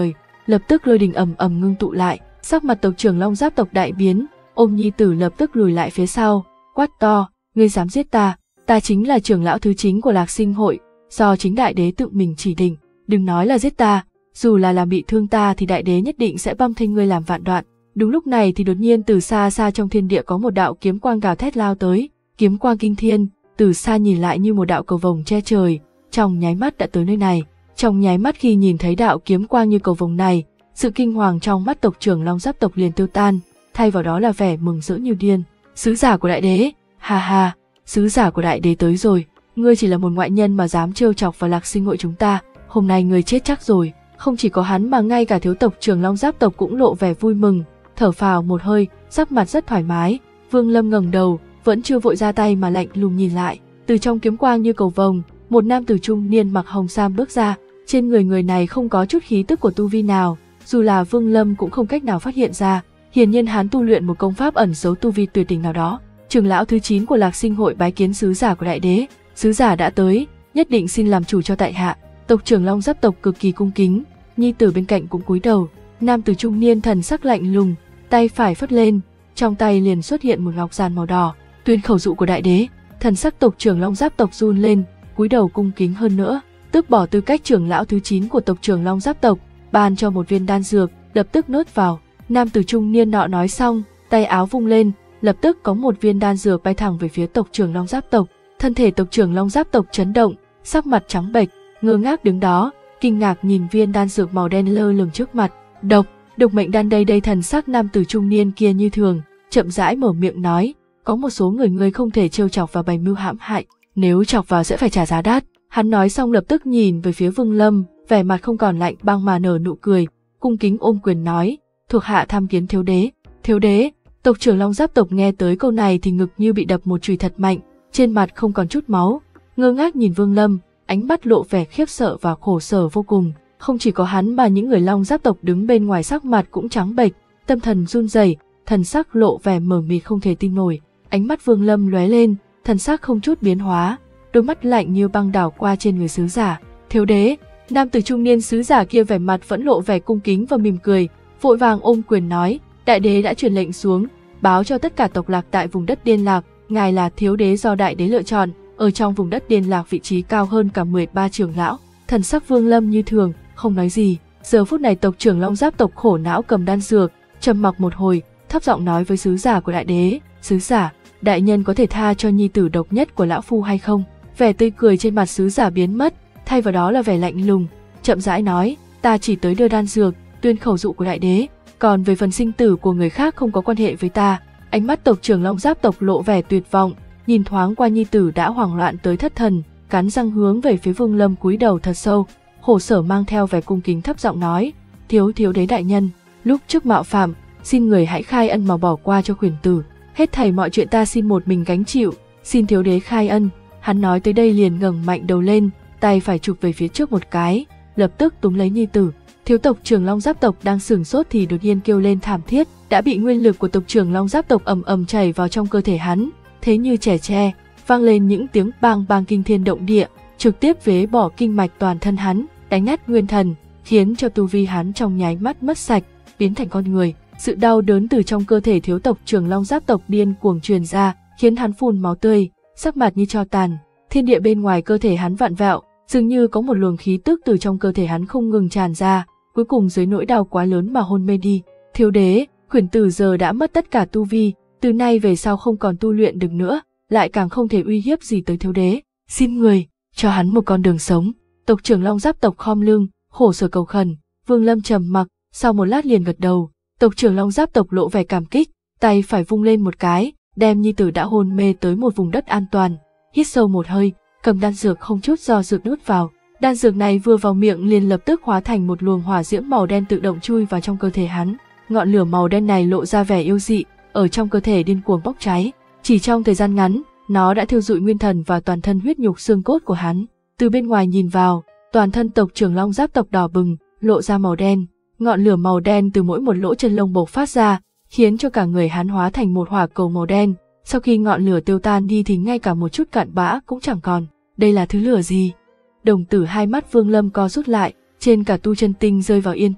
Speaker 1: lập tức lôi đình ầm ầm ngưng tụ lại, sắc mặt tộc trưởng Long Giáp tộc đại biến, ôm nhi tử lập tức lùi lại phía sau, quát to, ngươi dám giết ta, ta chính là trưởng lão thứ 9 của Lạc Sinh hội, do chính đại đế tự mình chỉ định, đừng nói là giết ta, dù là làm bị thương ta thì đại đế nhất định sẽ băm thây ngươi làm vạn đoạn. Đúng lúc này thì đột nhiên từ xa xa trong thiên địa có một đạo kiếm quang gào thét lao tới, kiếm quang kinh thiên, từ xa nhìn lại như một đạo cầu vồng che trời, trong nháy mắt đã tới nơi này. Trong nháy mắt khi nhìn thấy đạo kiếm quang như cầu vồng này, sự kinh hoàng trong mắt tộc trưởng Long Giáp tộc liền tiêu tan, thay vào đó là vẻ mừng rỡ như điên. Sứ giả của đại đế, ha ha, sứ giả của đại đế tới rồi, ngươi chỉ là một ngoại nhân mà dám trêu chọc vào Lạc Sinh hội chúng ta, hôm nay ngươi chết chắc rồi. Không chỉ có hắn mà ngay cả thiếu tộc trưởng Long Giáp tộc cũng lộ vẻ vui mừng, thở phào một hơi, sắc mặt rất thoải mái. Vương Lâm ngẩng đầu, vẫn chưa vội ra tay mà lạnh lùng nhìn lại, từ trong kiếm quang như cầu vồng, một nam tử trung niên mặc hồng sam bước ra, trên người này không có chút khí tức của tu vi nào, dù là Vương Lâm cũng không cách nào phát hiện ra, hiển nhiên hắn tu luyện một công pháp ẩn giấu tu vi tuyệt đỉnh nào đó. Trưởng lão thứ 9 của Lạc Sinh hội bái kiến sứ giả của đại đế, sứ giả đã tới, nhất định xin làm chủ cho tại hạ. Tộc trưởng Long Giáp tộc cực kỳ cung kính, nhi tử bên cạnh cũng cúi đầu. Nam tử trung niên thần sắc lạnh lùng, tay phải phất lên, trong tay liền xuất hiện một ngọc giản màu đỏ, tuyên khẩu dụ của đại đế. Thần sắc tộc trưởng Long Giáp tộc run lên, cúi đầu cung kính hơn nữa, tước bỏ tư cách trưởng lão thứ 9 của tộc trưởng Long Giáp tộc, ban cho một viên đan dược, lập tức nuốt vào. Nam tử trung niên nọ nói xong, tay áo vung lên, lập tức có một viên đan dược bay thẳng về phía tộc trưởng Long Giáp tộc. Thân thể tộc trưởng Long Giáp tộc chấn động, sắc mặt trắng bệch, ngơ ngác đứng đó, kinh ngạc nhìn viên đan dược màu đen lơ lửng trước mặt. Độc mệnh đan đây. Thần sắc nam tử trung niên kia như thường, chậm rãi mở miệng nói, có một số người không thể trêu chọc và bày mưu hãm hại, nếu chọc vào sẽ phải trả giá đắt. Hắn nói xong lập tức nhìn về phía Vương Lâm, vẻ mặt không còn lạnh băng mà nở nụ cười, cung kính ôm quyền nói, thuộc hạ tham kiến thiếu đế. Thiếu đế? Tộc trưởng Long Giáp tộc nghe tới câu này thì ngực như bị đập một chùy thật mạnh, trên mặt không còn chút máu, ngơ ngác nhìn Vương Lâm, ánh mắt lộ vẻ khiếp sợ và khổ sở vô cùng. Không chỉ có hắn mà những người Long Giáp tộc đứng bên ngoài sắc mặt cũng trắng bệch, tâm thần run rẩy, thần sắc lộ vẻ mờ mịt không thể tin nổi. Ánh mắt Vương Lâm lóe lên, thần sắc không chút biến hóa, đôi mắt lạnh như băng đảo qua trên người sứ giả. Thiếu đế? Nam tử trung niên sứ giả kia vẻ mặt vẫn lộ vẻ cung kính và mỉm cười, vội vàng ôm quyền nói, đại đế đã truyền lệnh xuống, báo cho tất cả tộc lạc tại vùng đất Điên Lạc, ngài là thiếu đế do đại đế lựa chọn, ở trong vùng đất Điên Lạc vị trí cao hơn cả 13 trưởng lão. Thần sắc Vương Lâm như thường, không nói gì. Giờ phút này tộc trưởng Long Giáp tộc khổ não cầm đan dược, trầm mặc một hồi, thấp giọng nói với sứ giả của đại đế, sứ giả, đại nhân có thể tha cho nhi tử độc nhất của lão phu hay không? Vẻ tươi cười trên mặt sứ giả biến mất, thay vào đó là vẻ lạnh lùng, chậm rãi nói, ta chỉ tới đưa đan dược, tuyên khẩu dụ của đại đế, còn về phần sinh tử của người khác không có quan hệ với ta. Ánh mắt tộc trưởng Long Giáp tộc lộ vẻ tuyệt vọng, nhìn thoáng qua nhi tử đã hoảng loạn tới thất thần, cắn răng hướng về phía Vương Lâm cúi đầu thật sâu, khổ sở mang theo vẻ cung kính thấp giọng nói, thiếu đế đại nhân, lúc trước mạo phạm, xin người hãy khai ân mà bỏ qua cho khuyển tử, hết thảy mọi chuyện ta xin một mình gánh chịu, xin thiếu đế khai ân. Hắn nói tới đây liền ngẩng mạnh đầu lên, tay phải chụp về phía trước một cái, lập tức túm lấy nhi tử. Thiếu tộc trưởng Long Giáp tộc đang sửng sốt thì đột nhiên kêu lên thảm thiết, đã bị nguyên lực của tộc trưởng Long Giáp tộc ầm ầm chảy vào trong cơ thể hắn, thế như trẻ tre, vang lên những tiếng bang bang kinh thiên động địa, trực tiếp vế bỏ kinh mạch toàn thân hắn, đánh nát nguyên thần, khiến cho tu vi hắn trong nháy mắt mất sạch, biến thành con người. Sự đau đớn từ trong cơ thể thiếu tộc trưởng Long Giáp tộc điên cuồng truyền ra, khiến hắn phun máu tươi, sắc mặt như tro tàn. Thiên địa bên ngoài cơ thể hắn vặn vẹo, dường như có một luồng khí tức từ trong cơ thể hắn không ngừng tràn ra, cuối cùng dưới nỗi đau quá lớn mà hôn mê đi. Thiếu đế, khuyển tử giờ đã mất tất cả tu vi, từ nay về sau không còn tu luyện được nữa, lại càng không thể uy hiếp gì tới thiếu đế. Xin người, cho hắn một con đường sống. Tộc trưởng Long Giáp tộc khom lưng, khổ sở cầu khẩn. Vương Lâm trầm mặc, sau một lát liền gật đầu. Tộc trưởng Long Giáp tộc lộ vẻ cảm kích, tay phải vung lên một cái, đem nhi tử đã hôn mê tới một vùng đất an toàn. Hít sâu một hơi, cầm đan dược không chút do dự nuốt vào. Đan dược này vừa vào miệng liền lập tức hóa thành một luồng hỏa diễm màu đen tự động chui vào trong cơ thể hắn. Ngọn lửa màu đen này lộ ra vẻ yêu dị, ở trong cơ thể điên cuồng bốc cháy. Chỉ trong thời gian ngắn, nó đã thiêu rụi nguyên thần và toàn thân huyết nhục xương cốt của hắn. Từ bên ngoài nhìn vào, toàn thân tộc trưởng Long Giáp tộc đỏ bừng, lộ ra màu đen. Ngọn lửa màu đen từ mỗi một lỗ chân lông bộc phát ra, khiến cho cả người hắn hóa thành một hỏa cầu màu đen. Sau khi ngọn lửa tiêu tan đi thì ngay cả một chút cặn bã cũng chẳng còn. Đây là thứ lửa gì? Đồng tử hai mắt Vương Lâm co rút lại, trên cả tu chân tinh rơi vào yên tĩnh.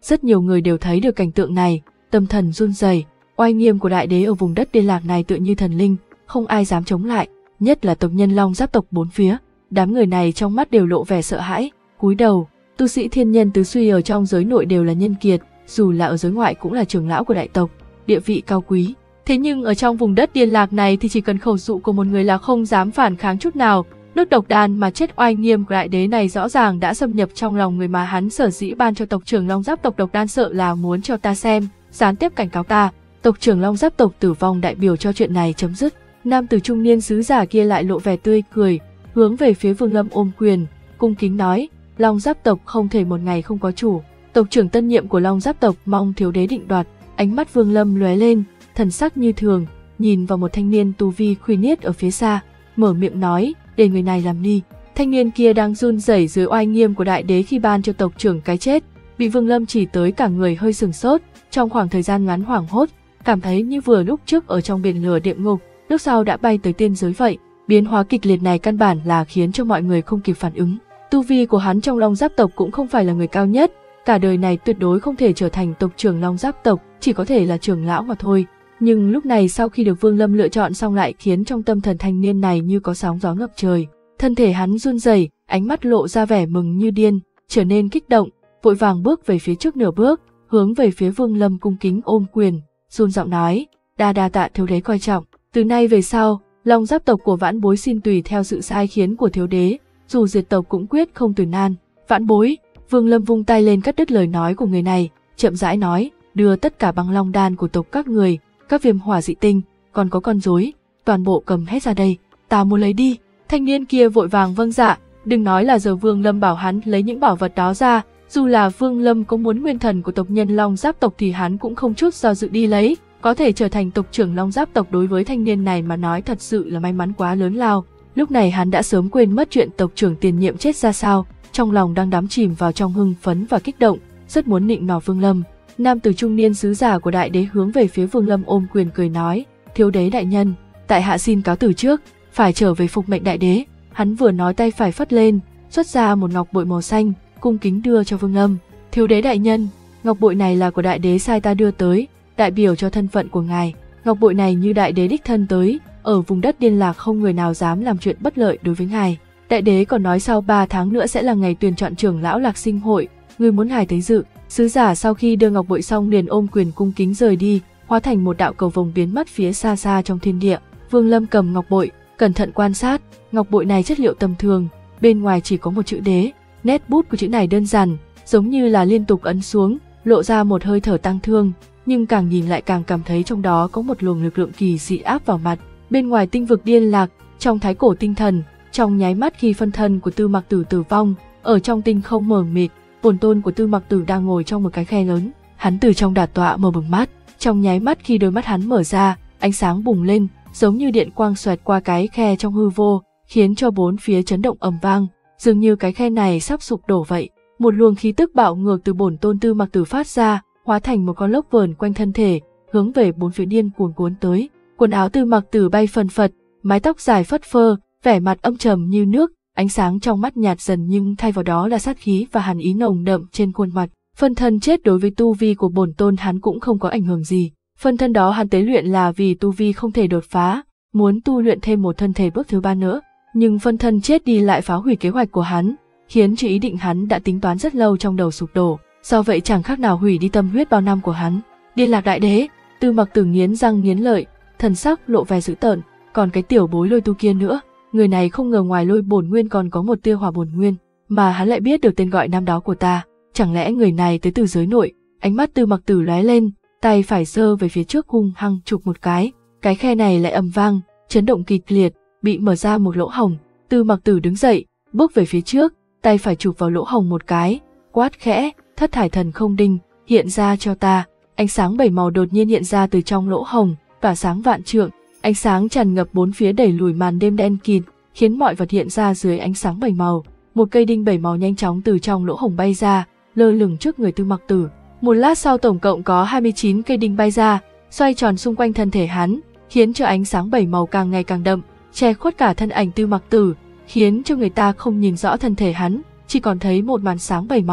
Speaker 1: Rất nhiều người đều thấy được cảnh tượng này, tâm thần run rẩy. Oai nghiêm của đại đế ở vùng đất Điên Lạc này tựa như thần linh, không ai dám chống lại, nhất là tộc nhân Long Giáp tộc bốn phía. Đám người này trong mắt đều lộ vẻ sợ hãi, cúi đầu. Tu sĩ thiên nhân tứ suy ở trong giới nội đều là nhân kiệt, dù là ở giới ngoại cũng là trưởng lão của đại tộc, địa vị cao quý. Thế nhưng ở trong vùng đất Điên Lạc này thì chỉ cần khẩu dụ của một người là không dám phản kháng chút nào. Nước độc đan mà chết oai nghiêm của đại đế này rõ ràng đã xâm nhập trong lòng người mà hắn sở dĩ ban cho tộc trưởng Long Giáp tộc độc đan, sợ là muốn cho ta xem, gián tiếp cảnh cáo ta. Tộc trưởng Long Giáp tộc tử vong đại biểu cho chuyện này chấm dứt. Nam tử trung niên sứ giả kia lại lộ vẻ tươi cười, hướng về phía Vương Lâm ôm quyền, cung kính nói: Long Giáp tộc không thể một ngày không có chủ. Tộc trưởng tân nhiệm của Long Giáp tộc mong thiếu đế định đoạt. Ánh mắt Vương Lâm lóe lên, thần sắc như thường, nhìn vào một thanh niên tu vi khuy niết ở phía xa, mở miệng nói: để người này làm đi. Thanh niên kia đang run rẩy dưới oai nghiêm của đại đế khi ban cho tộc trưởng cái chết, bị Vương Lâm chỉ tới cả người hơi sừng sốt, trong khoảng thời gian ngắn hoảng hốt, cảm thấy như vừa lúc trước ở trong biển lửa địa ngục, lúc sau đã bay tới tiên giới vậy. Biến hóa kịch liệt này căn bản là khiến cho mọi người không kịp phản ứng. Tu vi của hắn trong Long Giáp tộc cũng không phải là người cao nhất, cả đời này tuyệt đối không thể trở thành tộc trưởng Long Giáp tộc, chỉ có thể là trưởng lão mà thôi. Nhưng lúc này sau khi được Vương Lâm lựa chọn xong lại khiến trong tâm thần thanh niên này như có sóng gió ngập trời. Thân thể hắn run rẩy, ánh mắt lộ ra vẻ mừng như điên, trở nên kích động, vội vàng bước về phía trước nửa bước, hướng về phía Vương Lâm cung kính ôm quyền, run giọng nói: đa tạ thiếu đế coi trọng. Từ nay về sau, Long Giáp tộc của vãn bối xin tùy theo sự sai khiến của thiếu đế, dù diệt tộc cũng quyết không từ nan. Vãn bối. Vương Lâm vung tay lên cắt đứt lời nói của người này, chậm rãi nói: đưa tất cả băng long đan của tộc các người, các viêm hỏa dị tinh, còn có con rối, toàn bộ cầm hết ra đây, ta muốn lấy đi. Thanh niên kia vội vàng vâng dạ, đừng nói là giờ Vương Lâm bảo hắn lấy những bảo vật đó ra, dù là Vương Lâm có muốn nguyên thần của tộc nhân Long Giáp tộc thì hắn cũng không chút do dự đi lấy. Có thể trở thành tộc trưởng Long Giáp tộc đối với thanh niên này mà nói thật sự là may mắn quá lớn lao. Lúc này hắn đã sớm quên mất chuyện tộc trưởng tiền nhiệm chết ra sao, trong lòng đang đắm chìm vào trong hưng phấn và kích động, rất muốn nịnh nọt Vương Lâm. Nam tử trung niên sứ giả của đại đế hướng về phía Vương Lâm ôm quyền cười nói: thiếu đế đại nhân, tại hạ xin cáo từ trước, phải trở về phục mệnh đại đế. Hắn vừa nói tay phải phất lên, xuất ra một ngọc bội màu xanh, cung kính đưa cho Vương Lâm. Thiếu đế đại nhân, ngọc bội này là của đại đế sai ta đưa tới, đại biểu cho thân phận của ngài. Ngọc bội này như đại đế đích thân tới, ở vùng đất Điên Lạc không người nào dám làm chuyện bất lợi đối với ngài. Đại đế còn nói sau 3 tháng nữa sẽ là ngày tuyển chọn trưởng lão Lạc Sinh hội, người muốn ngài tới dự. Sứ giả sau khi đưa ngọc bội xong liền ôm quyền cung kính rời đi, hóa thành một đạo cầu vồng biến mất phía xa xa trong thiên địa. Vương Lâm cầm ngọc bội, cẩn thận quan sát, ngọc bội này chất liệu tầm thường, bên ngoài chỉ có một chữ đế, nét bút của chữ này đơn giản, giống như là liên tục ấn xuống, lộ ra một hơi thở tang thương, nhưng càng nhìn lại càng cảm thấy trong đó có một luồng lực lượng kỳ dị áp vào mặt. Bên ngoài tinh vực Điên Lạc, trong thái cổ tinh thần, trong nháy mắt khi phân thân của Tư Mặc Tử tử vong, ở trong tinh không mờ mịt, bổn tôn của Tư Mặc Tử đang ngồi trong một cái khe lớn. Hắn từ trong đả tọa mở bừng mắt, trong nháy mắt khi đôi mắt hắn mở ra, ánh sáng bùng lên, giống như điện quang xoẹt qua cái khe trong hư vô, khiến cho bốn phía chấn động ầm vang, dường như cái khe này sắp sụp đổ vậy. Một luồng khí tức bạo ngược từ bổn tôn Tư Mặc Tử phát ra, hóa thành một con lốc vờn quanh thân thể, hướng về bốn phía điên cuồng cuốn tới. Quần áo Tư Mặc Tử bay phần phật, mái tóc dài phất phơ, vẻ mặt âm trầm như nước, ánh sáng trong mắt nhạt dần nhưng thay vào đó là sát khí và hàn ý nồng đậm trên khuôn mặt. Phân thân chết đối với tu vi của bổn tôn hắn cũng không có ảnh hưởng gì. Phân thân đó hắn tế luyện là vì tu vi không thể đột phá, muốn tu luyện thêm một thân thể bước thứ 3 nữa. Nhưng phân thân chết đi lại phá hủy kế hoạch của hắn, khiến cho ý định hắn đã tính toán rất lâu trong đầu sụp đổ. Do vậy chẳng khác nào hủy đi tâm huyết bao năm của hắn. Điên Lạc đại đế, Tư Mặc Tử nghiến răng nghiến lợi, thần sắc lộ vẻ dữ tợn. Còn cái tiểu bối Lôi Tu kia nữa, người này không ngờ ngoài Lôi bổn nguyên còn có một tia hỏa bổn nguyên, mà hắn lại biết được tên gọi năm đó của ta. Chẳng lẽ người này tới từ giới nội? Ánh mắt Tư Mặc Tử lóe lên, tay phải giơ về phía trước hung hăng chụp một cái khe này lại ầm vang, chấn động kịch liệt, bị mở ra một lỗ hổng. Tư Mặc Tử đứng dậy, bước về phía trước, tay phải chụp vào lỗ hổng một cái, quát khẽ: Thất thải thần không đinh, hiện ra cho ta. Ánh sáng 7 màu đột nhiên hiện ra từ trong lỗ hổng, tỏa sáng vạn trượng, ánh sáng tràn ngập bốn phía đẩy lùi màn đêm đen kịt, khiến mọi vật hiện ra dưới ánh sáng 7 màu. Một cây đinh 7 màu nhanh chóng từ trong lỗ hổng bay ra, lơ lửng trước người Tư Mặc Tử. Một lát sau tổng cộng có 29 cây đinh bay ra, xoay tròn xung quanh thân thể hắn, khiến cho ánh sáng 7 màu càng ngày càng đậm, che khuất cả thân ảnh Tư Mặc Tử, khiến cho người ta không nhìn rõ thân thể hắn, chỉ còn thấy một màn sáng 7 màu.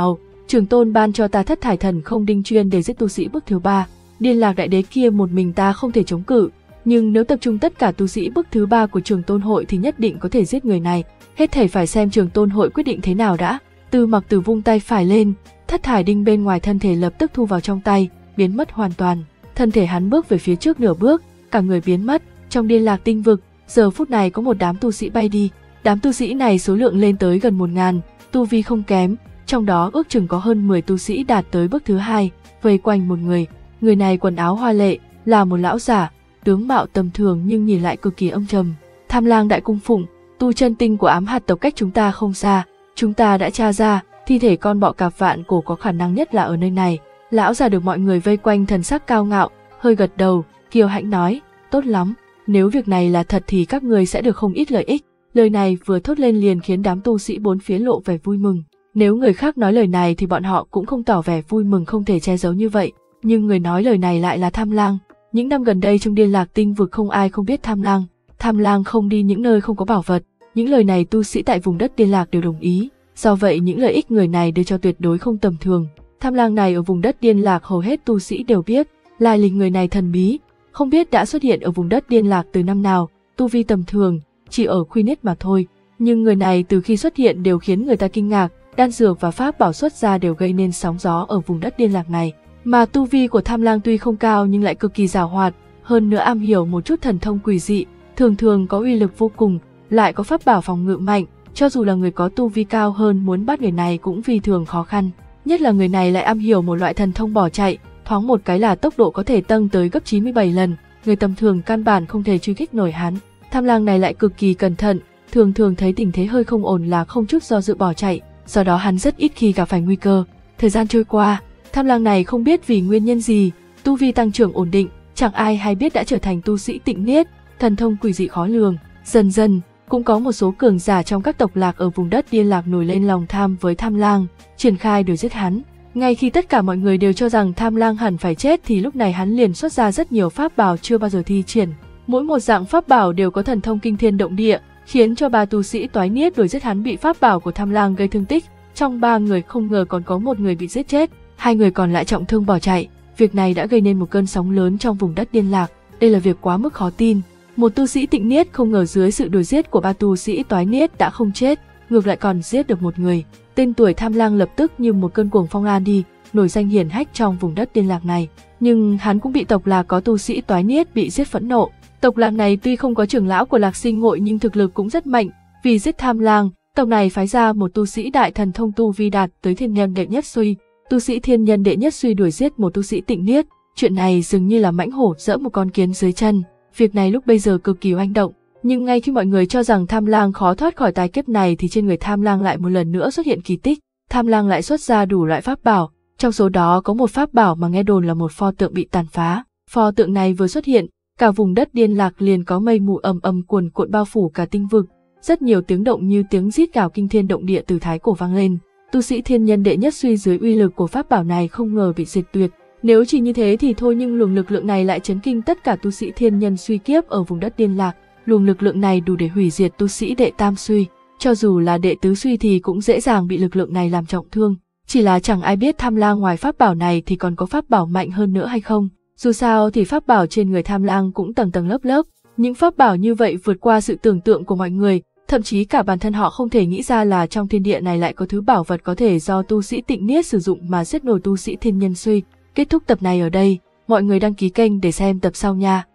Speaker 1: Trường tôn ban cho ta thất thải thần không đinh chuyên để giết tu sĩ bức thứ 3. Điên lạc đại đế kia một mình ta không thể chống cự, nhưng nếu tập trung tất cả tu sĩ bức thứ 3 của trường tôn hội thì nhất định có thể giết người này. Hết thảy phải xem trường tôn hội quyết định thế nào đã. Tư Mặc Tử vung tay phải lên, thất thải đinh bên ngoài thân thể lập tức thu vào trong tay, biến mất hoàn toàn. Thân thể hắn bước về phía trước nửa bước, cả người biến mất. Trong điên lạc tinh vực, giờ phút này có một đám tu sĩ bay đi. Đám tu sĩ này số lượng lên tới gần 1000, tu vi không kém, trong đó ước chừng có hơn 10 tu sĩ đạt tới bước thứ 2, vây quanh một người. Người này quần áo hoa lệ, là một lão giả, tướng mạo tầm thường nhưng nhìn lại cực kỳ âm trầm. Tham Lang đại cung phụng, tu chân tinh của ám hạt tộc cách chúng ta không xa, chúng ta đã tra ra, thi thể con bọ cạp vạn cổ có khả năng nhất là ở nơi này. Lão già được mọi người vây quanh thần sắc cao ngạo, hơi gật đầu, kiêu hãnh nói, tốt lắm, nếu việc này là thật thì các ngươi sẽ được không ít lợi ích. Lời này vừa thốt lên liền khiến đám tu sĩ bốn phía lộ vẻ vui mừng. Nếu người khác nói lời này thì bọn họ cũng không tỏ vẻ vui mừng không thể che giấu như vậy, nhưng người nói lời này lại là Tham Lang. Những năm gần đây trong điên lạc tinh vực không ai không biết Tham Lang. Tham Lang không đi những nơi không có bảo vật. Những lời này tu sĩ tại vùng đất điên lạc đều đồng ý. Do vậy những lợi ích người này đưa cho tuyệt đối không tầm thường. Tham Lang này ở vùng đất điên lạc hầu hết tu sĩ đều biết. Lai lịch người này thần bí, không biết đã xuất hiện ở vùng đất điên lạc từ năm nào. Tu vi tầm thường, chỉ ở Queenet mà thôi. Nhưng người này từ khi xuất hiện đều khiến người ta kinh ngạc. Đan dược và pháp bảo xuất ra đều gây nên sóng gió ở vùng đất điên lạc này. Mà tu vi của Tham Lang tuy không cao nhưng lại cực kỳ giàu hoạt, hơn nữa am hiểu một chút thần thông quỷ dị, thường thường có uy lực vô cùng, lại có pháp bảo phòng ngự mạnh, cho dù là người có tu vi cao hơn muốn bắt người này cũng phi thường khó khăn. Nhất là người này lại am hiểu một loại thần thông bỏ chạy, thoáng một cái là tốc độ có thể tăng tới gấp 97 lần, người tầm thường căn bản không thể truy kích nổi hắn. Tham Lang này lại cực kỳ cẩn thận, thường thường thấy tình thế hơi không ổn là không chút do dự bỏ chạy, do đó hắn rất ít khi gặp phải nguy cơ. Thời gian trôi qua, Tham Lang này không biết vì nguyên nhân gì, tu vi tăng trưởng ổn định, chẳng ai hay biết đã trở thành tu sĩ tịnh niết, thần thông quỷ dị khó lường. Dần dần, cũng có một số cường giả trong các tộc lạc ở vùng đất điên lạc nổi lên lòng tham với Tham Lang, triển khai đuổi giết hắn. Ngay khi tất cả mọi người đều cho rằng Tham Lang hẳn phải chết thì lúc này hắn liền xuất ra rất nhiều pháp bảo chưa bao giờ thi triển. Mỗi một dạng pháp bảo đều có thần thông kinh thiên động địa, khiến cho 3 tu sĩ toái niết đuổi giết hắn bị pháp bảo của Tham Lang gây thương tích. Trong 3 người không ngờ còn có một người bị giết chết, 2 người còn lại trọng thương bỏ chạy. Việc này đã gây nên một cơn sóng lớn trong vùng đất điên lạc. Đây là việc quá mức khó tin. Một tu sĩ tịnh niết không ngờ dưới sự đuổi giết của 3 tu sĩ toái niết đã không chết, ngược lại còn giết được một người. Tên tuổi Tham Lang lập tức như một cơn cuồng phong lan đi, nổi danh hiển hách trong vùng đất điên lạc này. Nhưng hắn cũng bị tộc lạc có tu sĩ toái niết bị giết phẫn nộ. Tộc lạc này tuy không có trưởng lão của Lạc Sinh Ngội nhưng thực lực cũng rất mạnh. Vì giết Tham Lang, tộc này phái ra một tu sĩ đại thần thông tu vi đạt tới thiên nhân đệ nhất suy. Tu sĩ thiên nhân đệ nhất suy đuổi giết một tu sĩ tịnh niết. Chuyện này dường như là mãnh hổ giẫm một con kiến dưới chân. Việc này lúc bây giờ cực kỳ oanh động. Nhưng ngay khi mọi người cho rằng Tham Lang khó thoát khỏi tai kiếp này thì trên người Tham Lang lại một lần nữa xuất hiện kỳ tích. Tham Lang lại xuất ra đủ loại pháp bảo. Trong số đó có một pháp bảo mà nghe đồn là một pho tượng bị tàn phá. Pho tượng này vừa xuất hiện, cả vùng đất điên lạc liền có mây mù ầm ầm cuồn cuộn bao phủ cả tinh vực. Rất nhiều tiếng động như tiếng rít gào kinh thiên động địa từ thái cổ vang lên. Tu sĩ thiên nhân đệ nhất suy dưới uy lực của pháp bảo này không ngờ bị diệt tuyệt. Nếu chỉ như thế thì thôi, nhưng luồng lực lượng này lại chấn kinh tất cả tu sĩ thiên nhân suy kiếp ở vùng đất điên lạc. Luồng lực lượng này đủ để hủy diệt tu sĩ đệ tam suy, cho dù là đệ tứ suy thì cũng dễ dàng bị lực lượng này làm trọng thương. Chỉ là chẳng ai biết Tham Lang ngoài pháp bảo này thì còn có pháp bảo mạnh hơn nữa hay không. Dù sao thì pháp bảo trên người Tham Lang cũng tầng tầng lớp lớp. Những pháp bảo như vậy vượt qua sự tưởng tượng của mọi người, thậm chí cả bản thân họ không thể nghĩ ra là trong thiên địa này lại có thứ bảo vật có thể do tu sĩ tịnh niết sử dụng mà giết nổi tu sĩ thiên nhân suy. Kết thúc tập này ở đây, mọi người đăng ký kênh để xem tập sau nha.